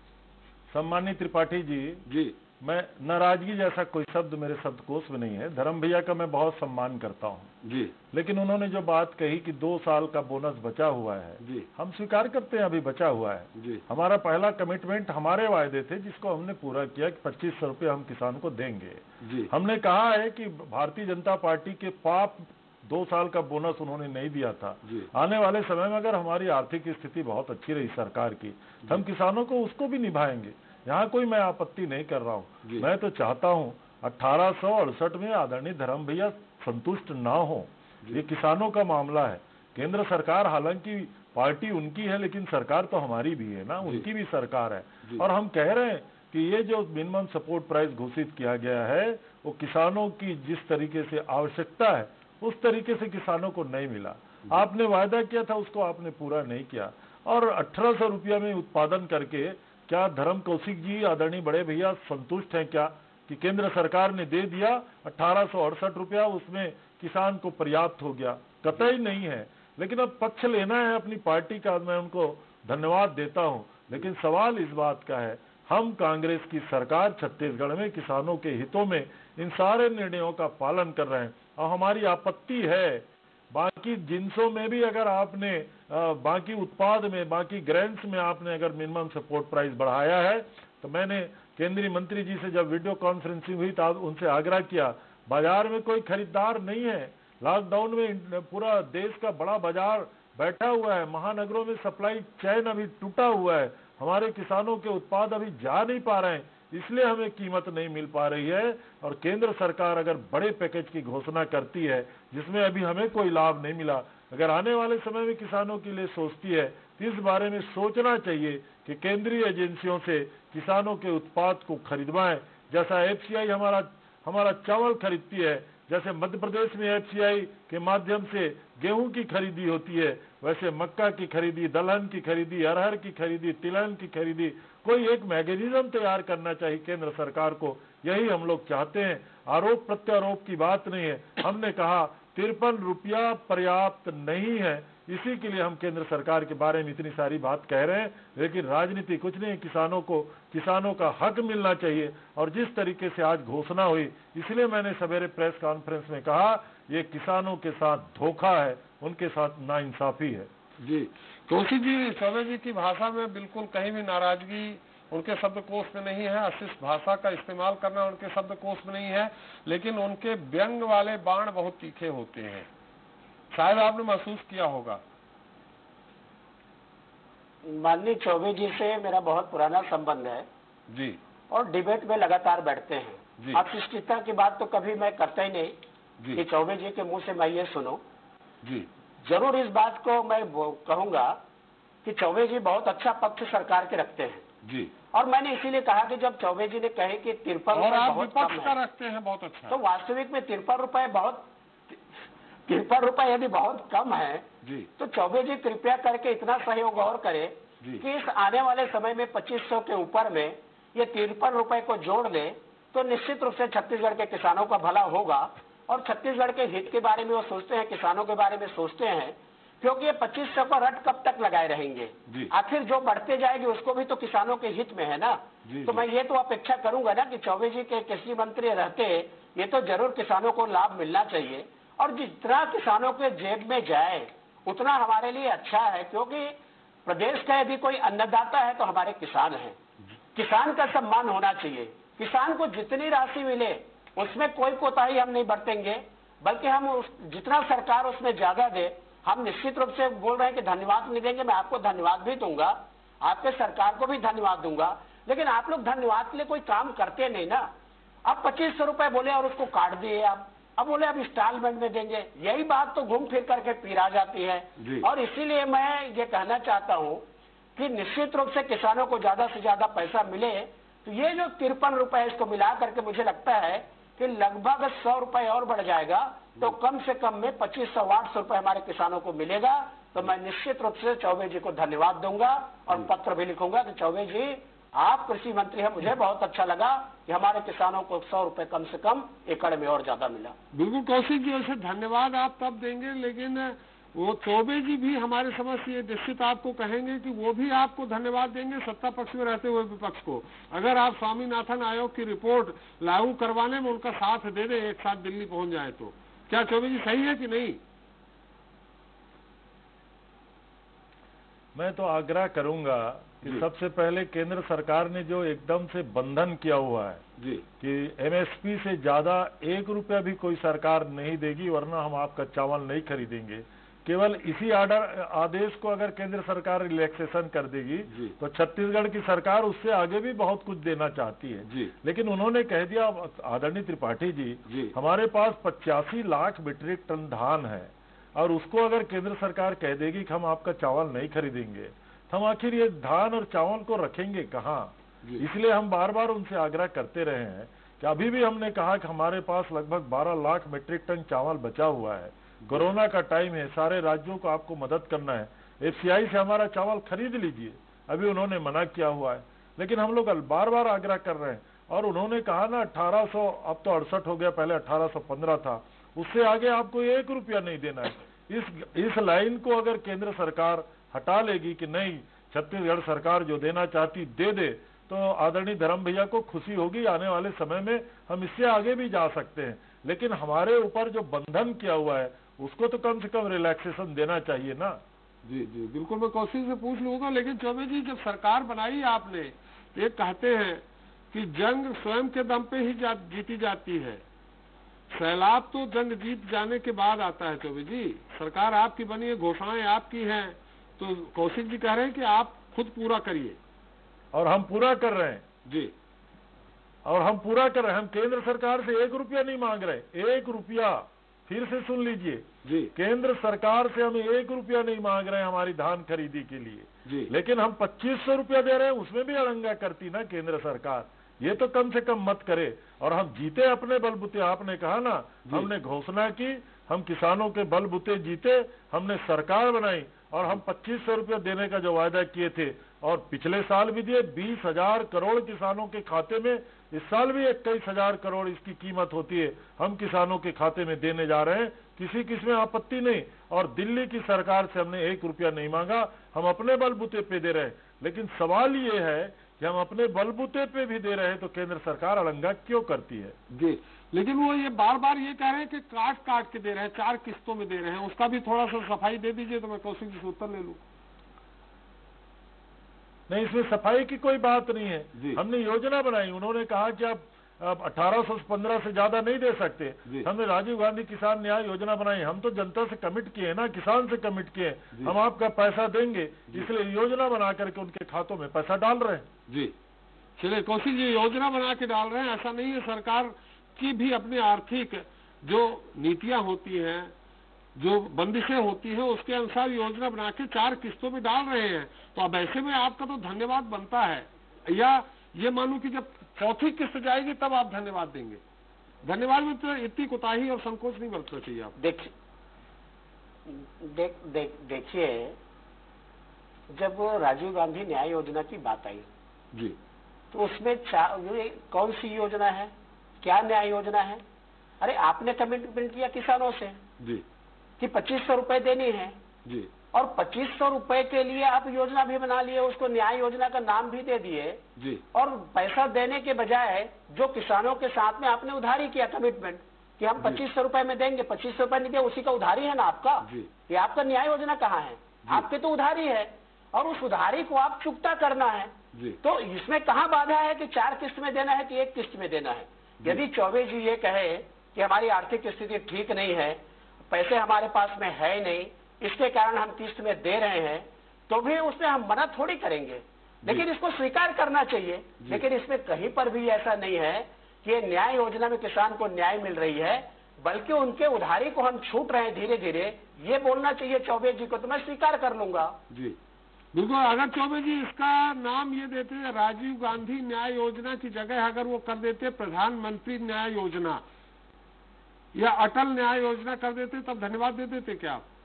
सम्मानित त्रिपाठी जी जी, मैं नाराजगी जैसा कोई शब्द मेरे शब्दकोश में नहीं है। धर्म भैया का मैं बहुत सम्मान करता हूं जी, लेकिन उन्होंने जो बात कही कि दो साल का बोनस बचा हुआ है जी, हम स्वीकार करते हैं, अभी बचा हुआ है जी। हमारा पहला कमिटमेंट, हमारे वायदे थे जिसको हमने पूरा किया कि पच्चीस सौ रुपये हम किसान को देंगे जी। हमने कहा है कि भारतीय जनता पार्टी के पाप दो साल का बोनस उन्होंने नहीं दिया था। आने वाले समय में अगर हमारी आर्थिक स्थिति बहुत अच्छी रही सरकार की, तो हम किसानों को उसको भी निभाएंगे, यहाँ कोई मैं आपत्ति नहीं कर रहा हूँ। मैं तो चाहता हूँ अठारह सौ अड़सठ में आदरणीय धर्म भैया संतुष्ट ना हो, ये किसानों का मामला है। केंद्र सरकार हालांकि पार्टी उनकी है, लेकिन सरकार तो हमारी भी है ना, उनकी भी सरकार है। और हम कह रहे हैं कि ये जो मिनिमम सपोर्ट प्राइस घोषित किया गया है वो किसानों की जिस तरीके से आवश्यकता है उस तरीके से किसानों को नहीं मिला। आपने वायदा किया था उसको आपने पूरा नहीं किया, और अठारह सौ रुपया में उत्पादन करके क्या धर्म कौशिक जी आदरणीय बड़े भैया संतुष्ट हैं क्या कि केंद्र सरकार ने दे दिया अठारह सौ अड़सठ रुपया, उसमें किसान को पर्याप्त हो गया? कतई नहीं है। लेकिन अब पक्ष लेना है अपनी पार्टी का, मैं उनको धन्यवाद देता हूं, लेकिन सवाल इस बात का है, हम कांग्रेस की सरकार छत्तीसगढ़ में किसानों के हितों में इन सारे निर्णयों का पालन कर रहे हैं, और हमारी आपत्ति है बाकी जिन्सों में भी अगर आपने बाकी उत्पाद में, बाकी ग्रेन्स में आपने अगर मिनिमम सपोर्ट प्राइस बढ़ाया है, तो मैंने केंद्रीय मंत्री जी से जब वीडियो कॉन्फ्रेंसिंग हुई तो उनसे आग्रह किया, बाजार में कोई खरीदार नहीं है, लॉकडाउन में पूरा देश का बड़ा बाजार बैठा हुआ है, महानगरों में सप्लाई चेन अभी टूटा हुआ है, हमारे किसानों के उत्पाद अभी जा नहीं पा रहे हैं, इसलिए हमें कीमत नहीं मिल पा रही है। और केंद्र सरकार अगर बड़े पैकेज की घोषणा करती है जिसमें अभी हमें कोई लाभ नहीं मिला, अगर आने वाले समय में किसानों के लिए सोचती है तो इस बारे में सोचना चाहिए कि केंद्रीय एजेंसियों से किसानों के उत्पाद को खरीदवाएं। जैसा एफसीआई हमारा हमारा चावल खरीदती है, जैसे मध्य प्रदेश में एफसीआई के माध्यम से गेहूं की खरीदी होती है, वैसे मक्का की खरीदी, दलहन की खरीदी, अरहर की खरीदी, तिलहन की खरीदी, कोई एक मैकेनिज्म तैयार करना चाहिए केंद्र सरकार को। यही हम लोग चाहते हैं, आरोप प्रत्यारोप की बात नहीं है। हमने कहा तिरपन रुपया पर्याप्त नहीं है, इसी के लिए हम केंद्र सरकार के बारे में इतनी सारी बात कह रहे हैं। लेकिन राजनीति कुछ नहीं, किसानों को किसानों का हक मिलना चाहिए। और जिस तरीके से आज घोषणा हुई, इसलिए मैंने सवेरे प्रेस कॉन्फ्रेंस में कहा ये किसानों के साथ धोखा है, उनके साथ नाइंसाफी है। जी कौशिक जी, चौबे जी की भाषा में बिल्कुल कहीं भी नाराजगी उनके शब्दकोश में नहीं है, अशिष्ट भाषा का इस्तेमाल करना उनके शब्दकोश में नहीं है, लेकिन उनके व्यंग वाले बाण बहुत तीखे होते हैं, शायद आपने महसूस किया होगा। माननीय चौबे जी से मेरा बहुत पुराना संबंध है जी, और डिबेट में लगातार बैठते हैं जी। अशिष्टता की बात तो कभी मैं करता ही नहीं जी कि चौबे जी के मुंह से मैं ये सुनूं। जी जरूर इस बात को मैं कहूंगा कि चौबे जी बहुत अच्छा पक्ष सरकार के रखते हैं जी, और मैंने इसीलिए कहा कि जब चौबे जी ने कहे कि तिरपन और रुपए आप बहुत विपक्ष कम का है, रखते हैं, बहुत अच्छा। तो वास्तविक में तिरपन रुपए बहुत तिरपन रुपए यदि बहुत कम है जी तो चौबे जी कृपया करके इतना सहयोग और करें जी। कि इस आने वाले समय में पच्चीस सौ के ऊपर में ये तिरपन रुपए को जोड़ ले तो निश्चित रूप से छत्तीसगढ़ के किसानों का भला होगा। और छत्तीसगढ़ के हित के बारे में वो सोचते हैं, किसानों के बारे में सोचते हैं, क्योंकि ये पच्चीस सौ का रट कब तक लगाए रहेंगे। आखिर जो बढ़ते जाएगी उसको भी तो किसानों के हित में है ना। जी, तो जी। मैं ये तो अपेक्षा करूंगा ना कि चौबे जी के कृषि मंत्री रहते ये तो जरूर किसानों को लाभ मिलना चाहिए, और जितना किसानों के जेब में जाए उतना हमारे लिए अच्छा है, क्योंकि प्रदेश का यदि कोई अन्नदाता है तो हमारे किसान हैं। किसान का सम्मान होना चाहिए। किसान को जितनी राशि मिले उसमें कोई कोताही हम नहीं बरतेंगे, बल्कि हम उस जितना सरकार उसमें ज्यादा दे, हम निश्चित रूप से बोल रहे हैं कि धन्यवाद नहीं देंगे। मैं आपको धन्यवाद भी दूंगा, आपके सरकार को भी धन्यवाद दूंगा, लेकिन आप लोग धन्यवाद के लिए कोई काम करते नहीं ना। अब पच्चीस सौ रुपए बोले और उसको काट दिए आप, अब बोले अब इंस्टॉलमेंट में देंगे। यही बात तो घूम फिर करके पीरा जाती है। और इसीलिए मैं ये कहना चाहता हूँ कि निश्चित रूप से किसानों को ज्यादा से ज्यादा पैसा मिले। तो ये जो तिरपन रुपए इसको मिला करके मुझे लगता है कि लगभग सौ रुपए और बढ़ जाएगा, तो कम से कम में पच्चीस सौ आठ सौ रुपए हमारे किसानों को मिलेगा। तो मैं निश्चित रूप से चौबे जी को धन्यवाद दूंगा और पत्र भी लिखूंगा कि चौबे जी आप कृषि मंत्री हैं, मुझे बहुत अच्छा लगा कि हमारे किसानों को सौ रुपए कम से कम एकड़ में और ज्यादा मिला। बिल्कुल कौशिक जी, वैसे धन्यवाद आप तब देंगे, लेकिन वो चौबे जी भी हमारे समझ से ये निश्चित आपको कहेंगे कि वो भी आपको धन्यवाद देंगे सत्ता पक्ष में रहते हुए विपक्ष को, अगर आप स्वामीनाथन आयोग की रिपोर्ट लागू करवाने में उनका साथ दे दें, एक साथ दिल्ली पहुंच जाए तो। क्या चौबे जी सही है कि नहीं? मैं तो आग्रह करूंगा कि सबसे पहले केंद्र सरकार ने जो एकदम से बंधन किया हुआ है जी कि एमएसपी से ज्यादा एक रुपया भी कोई सरकार नहीं देगी, वरना हम आपका चावल नहीं खरीदेंगे, केवल इसी आर्डर आदेश को अगर केंद्र सरकार रिलैक्सेशन कर देगी तो छत्तीसगढ़ की सरकार उससे आगे भी बहुत कुछ देना चाहती है जी। लेकिन उन्होंने कह दिया, आदरणीय त्रिपाठी जी, जी। हमारे पास पचासी लाख मीट्रिक टन धान है और उसको अगर केंद्र सरकार कह देगी कि हम आपका चावल नहीं खरीदेंगे, तो हम आखिर ये धान और चावल को रखेंगे कहाँ? इसलिए हम बार बार उनसे आग्रह करते रहे हैं कि अभी भी हमने कहा कि हमारे पास लगभग बारह लाख मीट्रिक टन चावल बचा हुआ है। कोरोना का टाइम है, सारे राज्यों को आपको मदद करना है, एफसीआई से हमारा चावल खरीद लीजिए। अभी उन्होंने मना किया हुआ है, लेकिन हम लोग बार बार आग्रह कर रहे हैं। और उन्होंने कहा ना अठारह सौ, अब तो अड़सठ हो गया, पहले अठारह सौ पंद्रह था, उससे आगे आपको एक रुपया नहीं देना है। इस इस लाइन को अगर केंद्र सरकार हटा लेगी कि नहीं, छत्तीसगढ़ सरकार जो देना चाहती दे दे, तो आदरणीय धर्म भैया को खुशी होगी। आने वाले समय में हम इससे आगे भी जा सकते हैं, लेकिन हमारे ऊपर जो बंधन किया हुआ है उसको तो कम से कम रिलैक्सेशन देना चाहिए ना। जी जी बिल्कुल, मैं कौशिक से पूछ लूंगा। लेकिन चौबे जी, जब सरकार बनाई आपने, ये कहते हैं कि जंग स्वयं के दम पे ही जा, जीती जाती है, सैलाब तो जंग जीत जाने के बाद आता है। चौबे जी, सरकार आपकी बनी है, घोषणाएं आपकी हैं, तो कौशिक जी कह रहे हैं कि आप खुद पूरा करिए। और हम पूरा कर रहे हैं जी, और हम पूरा कर रहे हैं। हम केंद्र सरकार से एक रुपया नहीं मांग रहे, एक रुपया, फिर से सुन लीजिए जी, केंद्र सरकार से हम एक रुपया नहीं मांग रहे हैं हमारी धान खरीदी के लिए जी। लेकिन हम पच्चीस सौ रुपया दे रहे हैं, उसमें भी अड़ंगा करती ना केंद्र सरकार। ये तो कम से कम मत करे। और हम जीते अपने बलबूते, आपने कहा ना, हमने घोषणा की, हम किसानों के बलबूते जीते, हमने सरकार बनाई और हम पच्चीस सौ रुपये देने का जो वायदा किए थे और पिछले साल भी दिए, बीस हजार करोड़ किसानों के खाते में, इस साल भी इक्कीस हजार करोड़ इसकी कीमत होती है, हम किसानों के खाते में देने जा रहे हैं। किसी किसी में आपत्ति नहीं, और दिल्ली की सरकार से हमने एक रुपया नहीं मांगा, हम अपने बलबूते पे दे रहे हैं। लेकिन सवाल ये है कि हम अपने बलबूते पे भी दे रहे हैं तो केंद्र सरकार अड़ंगा क्यों करती है? जी, लेकिन वो ये बार बार ये कह रहे हैं कि काट काट के दे रहे हैं, चार किस्तों में दे रहे हैं, उसका भी थोड़ा सा सफाई दे दीजिए तो मैं कौशिक जी से उत्तर ले लूं। नहीं, इसमें सफाई की कोई बात नहीं है। हमने योजना बनाई, उन्होंने कहा कि आप अब अठारह सौ पंद्रह से ज्यादा नहीं दे सकते। हमने राजीव गांधी किसान न्याय योजना बनाई, हम तो जनता से कमिट किए ना, किसान से कमिट किए, हम आपका पैसा देंगे, इसलिए योजना बना करके उनके खातों में पैसा डाल रहे हैं। जी चलिए, कौशिक जी योजना बना के डाल रहे हैं, ऐसा नहीं है, सरकार की भी अपनी आर्थिक जो नीतियां होती हैं, जो बंदिशें होती हैं, उसके अनुसार योजना बना के चार किस्तों में डाल रहे हैं। तो अब ऐसे में आपका तो धन्यवाद बनता है, या ये मानूं कि जब चौथी किस्त जाएगी तब आप धन्यवाद देंगे? धन्यवाद में तो इतनी कोताही और संकोच नहीं बरतना चाहिए। आप देखिए देख, देख, देखिए जब राजीव गांधी न्याय योजना की बात आई जी, तो उसमें कौन सी योजना है, क्या न्याय योजना है? अरे आपने कमिटमेंट किया किसानों से जी कि पच्चीस सौ रुपए देनी है जी, और पच्चीस सौ रुपए के लिए आप योजना भी बना लिए, उसको न्याय योजना का नाम भी दे दिए जी, और पैसा देने के बजाय जो किसानों के साथ में आपने उधारी किया कमिटमेंट कि हम पच्चीस सौ रुपए में देंगे, पच्चीस सौ रुपए नहीं दिया, उसी का उधारी है ना आपका। ये आपका न्याय योजना कहाँ है? आपके तो उधारी है, और उस उधारी को आप चुकता करना है। तो इसमें कहाँ बाधा है कि चार किस्त में देना है कि एक किस्त में देना है? यदि चौबे जी ये कहे कि हमारी आर्थिक स्थिति ठीक नहीं है, पैसे हमारे पास में है नहीं, इसके कारण हम किस्त में दे रहे हैं, तो भी उसमें हम मना थोड़ी करेंगे, लेकिन इसको स्वीकार करना चाहिए। लेकिन इसमें कहीं पर भी ऐसा नहीं है कि न्याय योजना में किसान को न्याय मिल रही है, बल्कि उनके उधारी को हम छूट रहे हैं धीरे धीरे, ये बोलना चाहिए चौबे जी को, तो मैं स्वीकार कर लूंगा। जी बिल्कुल। अगर चौबे जी इसका नाम ये देते हैं राजीव गांधी न्याय योजना की जगह अगर वो कर देते प्रधानमंत्री न्याय योजना या अटल न्याय योजना कर देते, तब धन्यवाद दे देते क्या आप?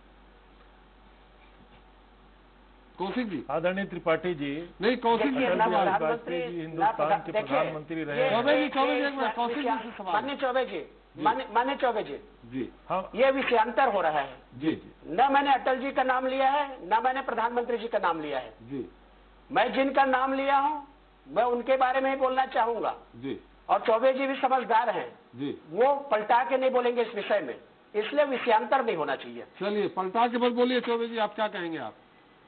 कौशिक जी। आदरणीय त्रिपाठी जी। नहीं, कौशिक जी वाजपेयी जी हिंदुस्तान के प्रधानमंत्री रहे। चौबे जी चौबे जी कौशिक जी से सवाल। माननीय चौबे जी, माननीय चौबे जी जी, हाँ, ये विषयांतर हो रहा है जी जी। न मैंने अटल जी का नाम लिया है, न मैंने प्रधानमंत्री जी का नाम लिया है जी। मैं जिनका नाम लिया हूँ मैं उनके बारे में ही बोलना चाहूंगा जी, और चौबे जी भी समझदार हैं जी, वो पलटा के नहीं बोलेंगे इस विषय में, इसलिए विषयांतर नहीं होना चाहिए। चलिए पलटा के बस बोलिए चौबे जी, आप क्या कहेंगे? आप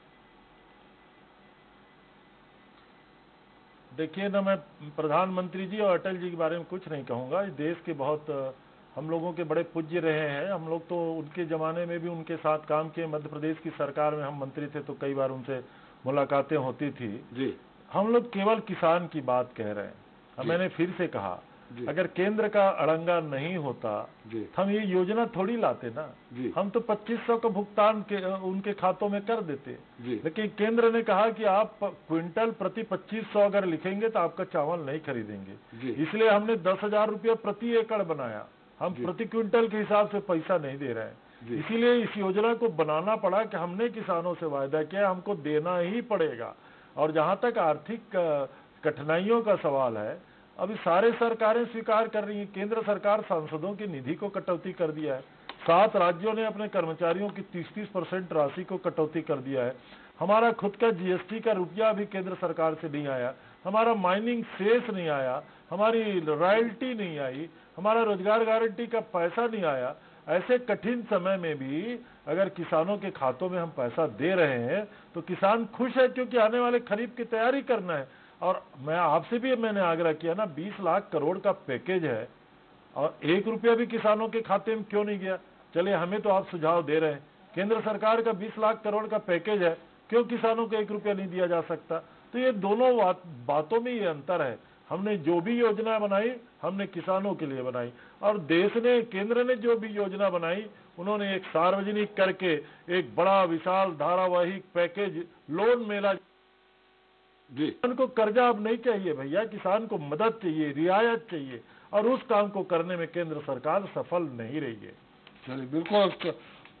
देखिए ना, मैं प्रधानमंत्री जी और अटल जी के बारे में कुछ नहीं कहूंगा। इस देश के बहुत हम लोगों के बड़े पूज्य रहे हैं, हम लोग तो उनके जमाने में भी उनके साथ काम किए। मध्य प्रदेश की सरकार में हम मंत्री थे तो कई बार उनसे मुलाकातें होती थी जी। हम लोग केवल किसान की बात कह रहे हैं। मैंने फिर से कहा, अगर केंद्र का अड़ंगा नहीं होता तो हम ये योजना थोड़ी लाते ना, हम तो पच्चीस सौ का भुगतान के उनके खातों में कर देते। लेकिन केंद्र ने कहा कि आप क्विंटल प्रति पच्चीस सौ अगर लिखेंगे तो आपका चावल नहीं खरीदेंगे, इसलिए हमने दस हजार रुपये प्रति एकड़ बनाया। हम प्रति क्विंटल के हिसाब से पैसा नहीं दे रहे हैं, इसीलिए इस योजना को बनाना पड़ा कि हमने किसानों से वायदा किया हमको देना ही पड़ेगा। और जहां तक आर्थिक कठिनाइयों का सवाल है, अभी सारे सरकारें स्वीकार कर रही हैं। केंद्र सरकार सांसदों की निधि को कटौती कर दिया है, सात राज्यों ने अपने कर्मचारियों की तीस तीस परसेंट राशि को कटौती कर दिया है। हमारा खुद का जीएसटी का रुपया भी केंद्र सरकार से नहीं आया, हमारा माइनिंग सेस नहीं आया, हमारी रॉयल्टी नहीं आई, हमारा रोजगार गारंटी का पैसा नहीं आया। ऐसे कठिन समय में भी अगर किसानों के खातों में हम पैसा दे रहे हैं तो किसान खुश है, क्योंकि आने वाले खरीफ की तैयारी करना है। और मैं आपसे भी मैंने आग्रह किया ना, बीस लाख करोड़ का पैकेज है और एक रुपया भी किसानों के खाते में क्यों नहीं गया? चलिए, हमें तो आप सुझाव दे रहे हैं, केंद्र सरकार का बीस लाख करोड़ का पैकेज है, क्यों किसानों को एक रुपया नहीं दिया जा सकता? तो ये दोनों बात, बातों में ये अंतर है। हमने जो भी योजना बनाई हमने किसानों के लिए बनाई, और देश ने, केंद्र ने जो भी योजना बनाई उन्होंने एक सार्वजनिक करके एक बड़ा विशाल धारावाहिक पैकेज, लोन मेला। किसान को कर्जा अब नहीं चाहिए भैया, किसान को मदद चाहिए, रियायत चाहिए, और उस काम को करने में केंद्र सरकार सफल नहीं रही है। चलिए बिल्कुल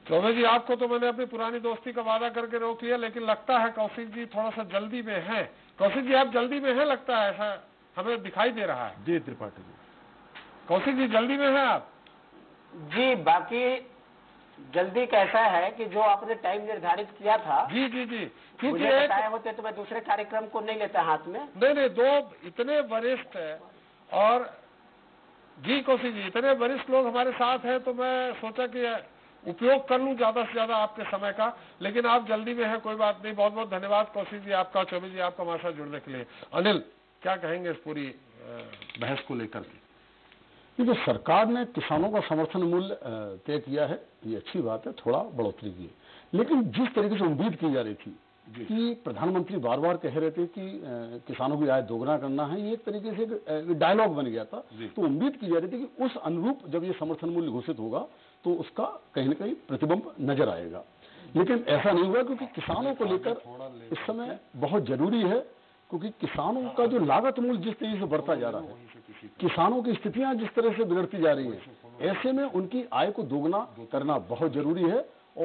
चौबे जी, आपको तो मैंने अपनी पुरानी दोस्ती का वादा करके रोक लिया, लेकिन लगता है कौशिक जी थोड़ा सा जल्दी में हैं। कौशिक जी, आप जल्दी में हैं लगता है, ऐसा हमें दिखाई दे रहा है। जी त्रिपाठी जी। कौशिक जी, जल्दी में हैं आप? जी, बाकी जल्दी कैसा है कि जो आपने टाइम निर्धारित किया था, जी जी जी, क्योंकि मुझे एक बताए होते तो मैं दूसरे कार्यक्रम को नहीं लेता हाथ में। नहीं नहीं, दो इतने वरिष्ठ है और जी कौशिक जी, इतने वरिष्ठ लोग हमारे साथ हैं, तो मैं सोचा कि उपयोग कर लूं ज्यादा से ज्यादा आपके समय का, लेकिन आप जल्दी में हैं, कोई बात नहीं। बहुत बहुत धन्यवाद कौशिक जी आपका, चौबे जी आपका हमारे साथ जुड़ने के लिए। अनिल, क्या कहेंगे इस पूरी बहस को लेकर के? जो सरकार ने किसानों का समर्थन मूल्य तय किया है, ये अच्छी बात है, थोड़ा बढ़ोतरी की है, लेकिन जिस तरीके से उम्मीद की जा रही थी कि प्रधानमंत्री बार बार कह रहे थे कि किसानों की आय दोगुना करना है, ये एक तरीके से डायलॉग बन गया था। तो उम्मीद की जा रही थी कि उस अनुरूप जब ये समर्थन मूल्य घोषित होगा तो उसका कहीं ना कहीं प्रतिबिंब नजर आएगा, लेकिन ऐसा नहीं हुआ, क्योंकि किसानों को लेकर इस समय बहुत जरूरी है, क्योंकि किसानों का जो लागत मूल्य जिस तरीके से बढ़ता जा रहा है, किसानों की स्थितियां जिस तरह से बिगड़ती जा रही हैं, ऐसे में उनकी आय को दोगुना करना बहुत जरूरी है।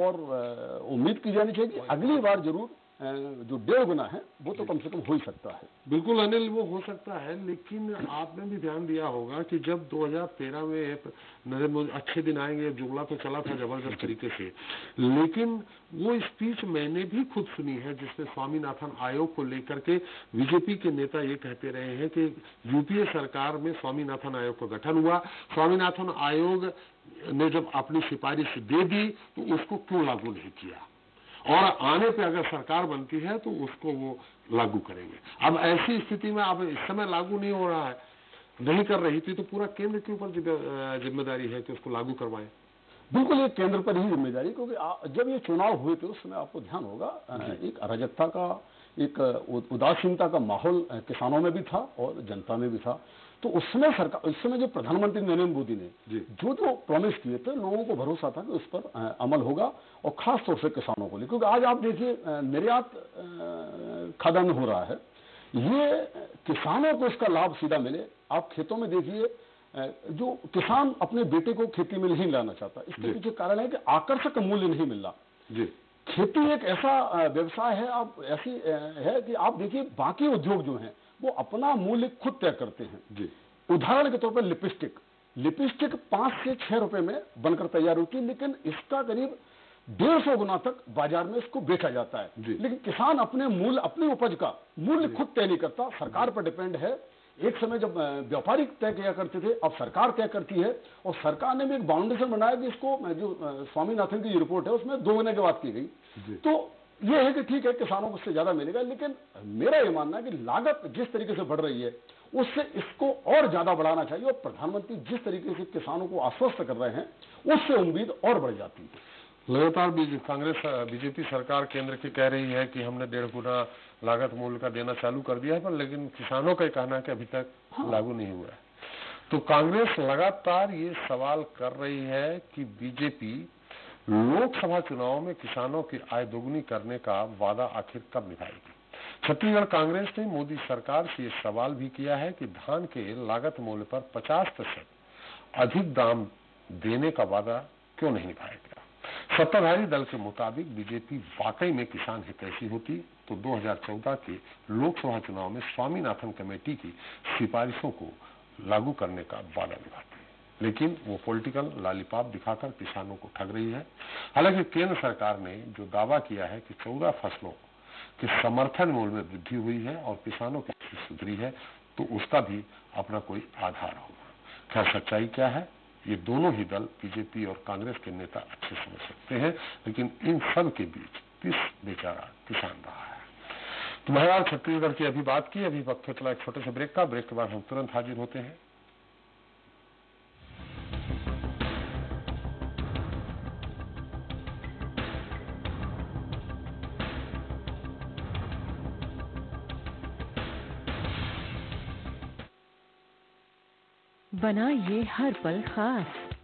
और उम्मीद की जानी चाहिए कि अगली बार जरूर जो डेढ़ गुना है वो तो कम से कम हो ही सकता है। बिल्कुल अनिल, वो हो सकता है, लेकिन आपने भी ध्यान दिया होगा कि जब दो हज़ार तेरह में नरेंद्र मोदी, अच्छे दिन आएंगे, जुगला तो चला था जबरदस्त तरीके से, लेकिन वो स्पीच मैंने भी खुद सुनी है जिसमें स्वामीनाथन आयोग को लेकर के बीजेपी के नेता ये कहते रहे हैं कि यूपीए सरकार में स्वामीनाथन आयोग का गठन हुआ, स्वामीनाथन आयोग ने जब अपनी सिफारिश दे दी तो उसको क्यों लागू नहीं किया, और आने पे अगर सरकार बनती है तो उसको वो लागू करेंगे। अब ऐसी स्थिति में अब इस समय लागू नहीं हो रहा है, नहीं कर रही थी, तो पूरा केंद्र के ऊपर जिम्मेदारी है कि उसको लागू करवाएं। बिल्कुल ये केंद्र पर ही जिम्मेदारी, क्योंकि जब ये चुनाव हुए थे उस समय आपको ध्यान होगा एक अराजकता का, एक उदासीनता का माहौल किसानों में भी था और जनता में भी था। तो उस समय सरकार, उस समय जो प्रधानमंत्री नरेंद्र मोदी ने जो जो प्रॉमिस किए थे, लोगों को भरोसा था कि उस पर अमल होगा, और खास तौर से किसानों को लिए, क्योंकि आज आप देखिए निर्यात खाद्यान्न हो रहा है, ये किसानों को इसका लाभ सीधा मिले। आप खेतों में देखिए, जो किसान अपने बेटे को खेती में नहीं लाना चाहता, इसके पीछे कारण है कि आकर्षक मूल्य नहीं मिल रहा। खेती एक ऐसा व्यवसाय है, आप ऐसी है कि आप देखिए बाकी उद्योग जो हैं वो अपना मूल्य खुद तय करते हैं। उदाहरण के तौर पर लिपस्टिक लिपस्टिक पांच से छह रुपए में बनकर तैयार होती है, लेकिन इसका करीब डेढ़ सौ गुना तक बाजार में इसको बेचा जाता है। लेकिन किसान अपने मूल्य, अपनी उपज का मूल्य खुद तय नहीं करता, सरकार पर डिपेंड है। एक समय जब व्यापारी तय किया करते थे, अब सरकार तय करती है, और सरकार ने भी एक बाउंडेशन बनाया कि इसको, जो स्वामीनाथन की रिपोर्ट है उसमें दो गुने की बात की गई। तो ये है कि ठीक है, किसानों को उससे ज्यादा मिलेगा, लेकिन मेरा ये मानना है कि लागत जिस तरीके से बढ़ रही है उससे इसको और ज्यादा बढ़ाना चाहिए, और प्रधानमंत्री जिस तरीके से किसानों को आश्वस्त कर रहे हैं उससे उम्मीद और बढ़ जाती है। लगातार कांग्रेस बीजेपी सरकार केंद्र की कह रही है कि हमने डेढ़ गुना लागत मूल्य का देना चालू कर दिया है, पर लेकिन किसानों का कहना है कि अभी तक हाँ। लागू नहीं हुआ है। तो कांग्रेस लगातार ये सवाल कर रही है कि बीजेपी लोकसभा चुनाव में किसानों की आय दोगुनी करने का वादा आखिर कब निभाएगी। छत्तीसगढ़ कांग्रेस ने मोदी सरकार से ये सवाल भी किया है कि धान के लागत मूल्य पर पचास प्रतिशत अधिक दाम देने का वादा क्यों नहीं निभाया गया। सत्ताधारी दल के मुताबिक बीजेपी वाकई में किसान हितैषी होती तो दो हज़ार चौदह के लोकसभा चुनाव में स्वामीनाथन कमेटी की सिफारिशों को लागू करने का वादा निभाती, लेकिन वो पॉलिटिकल लॉलीपॉप दिखाकर किसानों को ठग रही है। हालांकि केंद्र सरकार ने जो दावा किया है कि चौदह फसलों के समर्थन मूल्य में वृद्धि हुई है और किसानों की स्थिति सुधरी है, तो उसका भी अपना कोई आधार होगा। खैर सच्चाई क्या है, ये दोनों ही दल बीजेपी और कांग्रेस के नेता अच्छे समझ सकते हैं, लेकिन इन सब के बीच किस बेचारा किसान रहा है। तो बहरहाल छत्तीसगढ़ की अभी बात की, अभी वक्त चला एक छोटे से ब्रेक का। ब्रेक के बाद हम तुरंत हाजिर होते हैं। बनाइए हर पल खास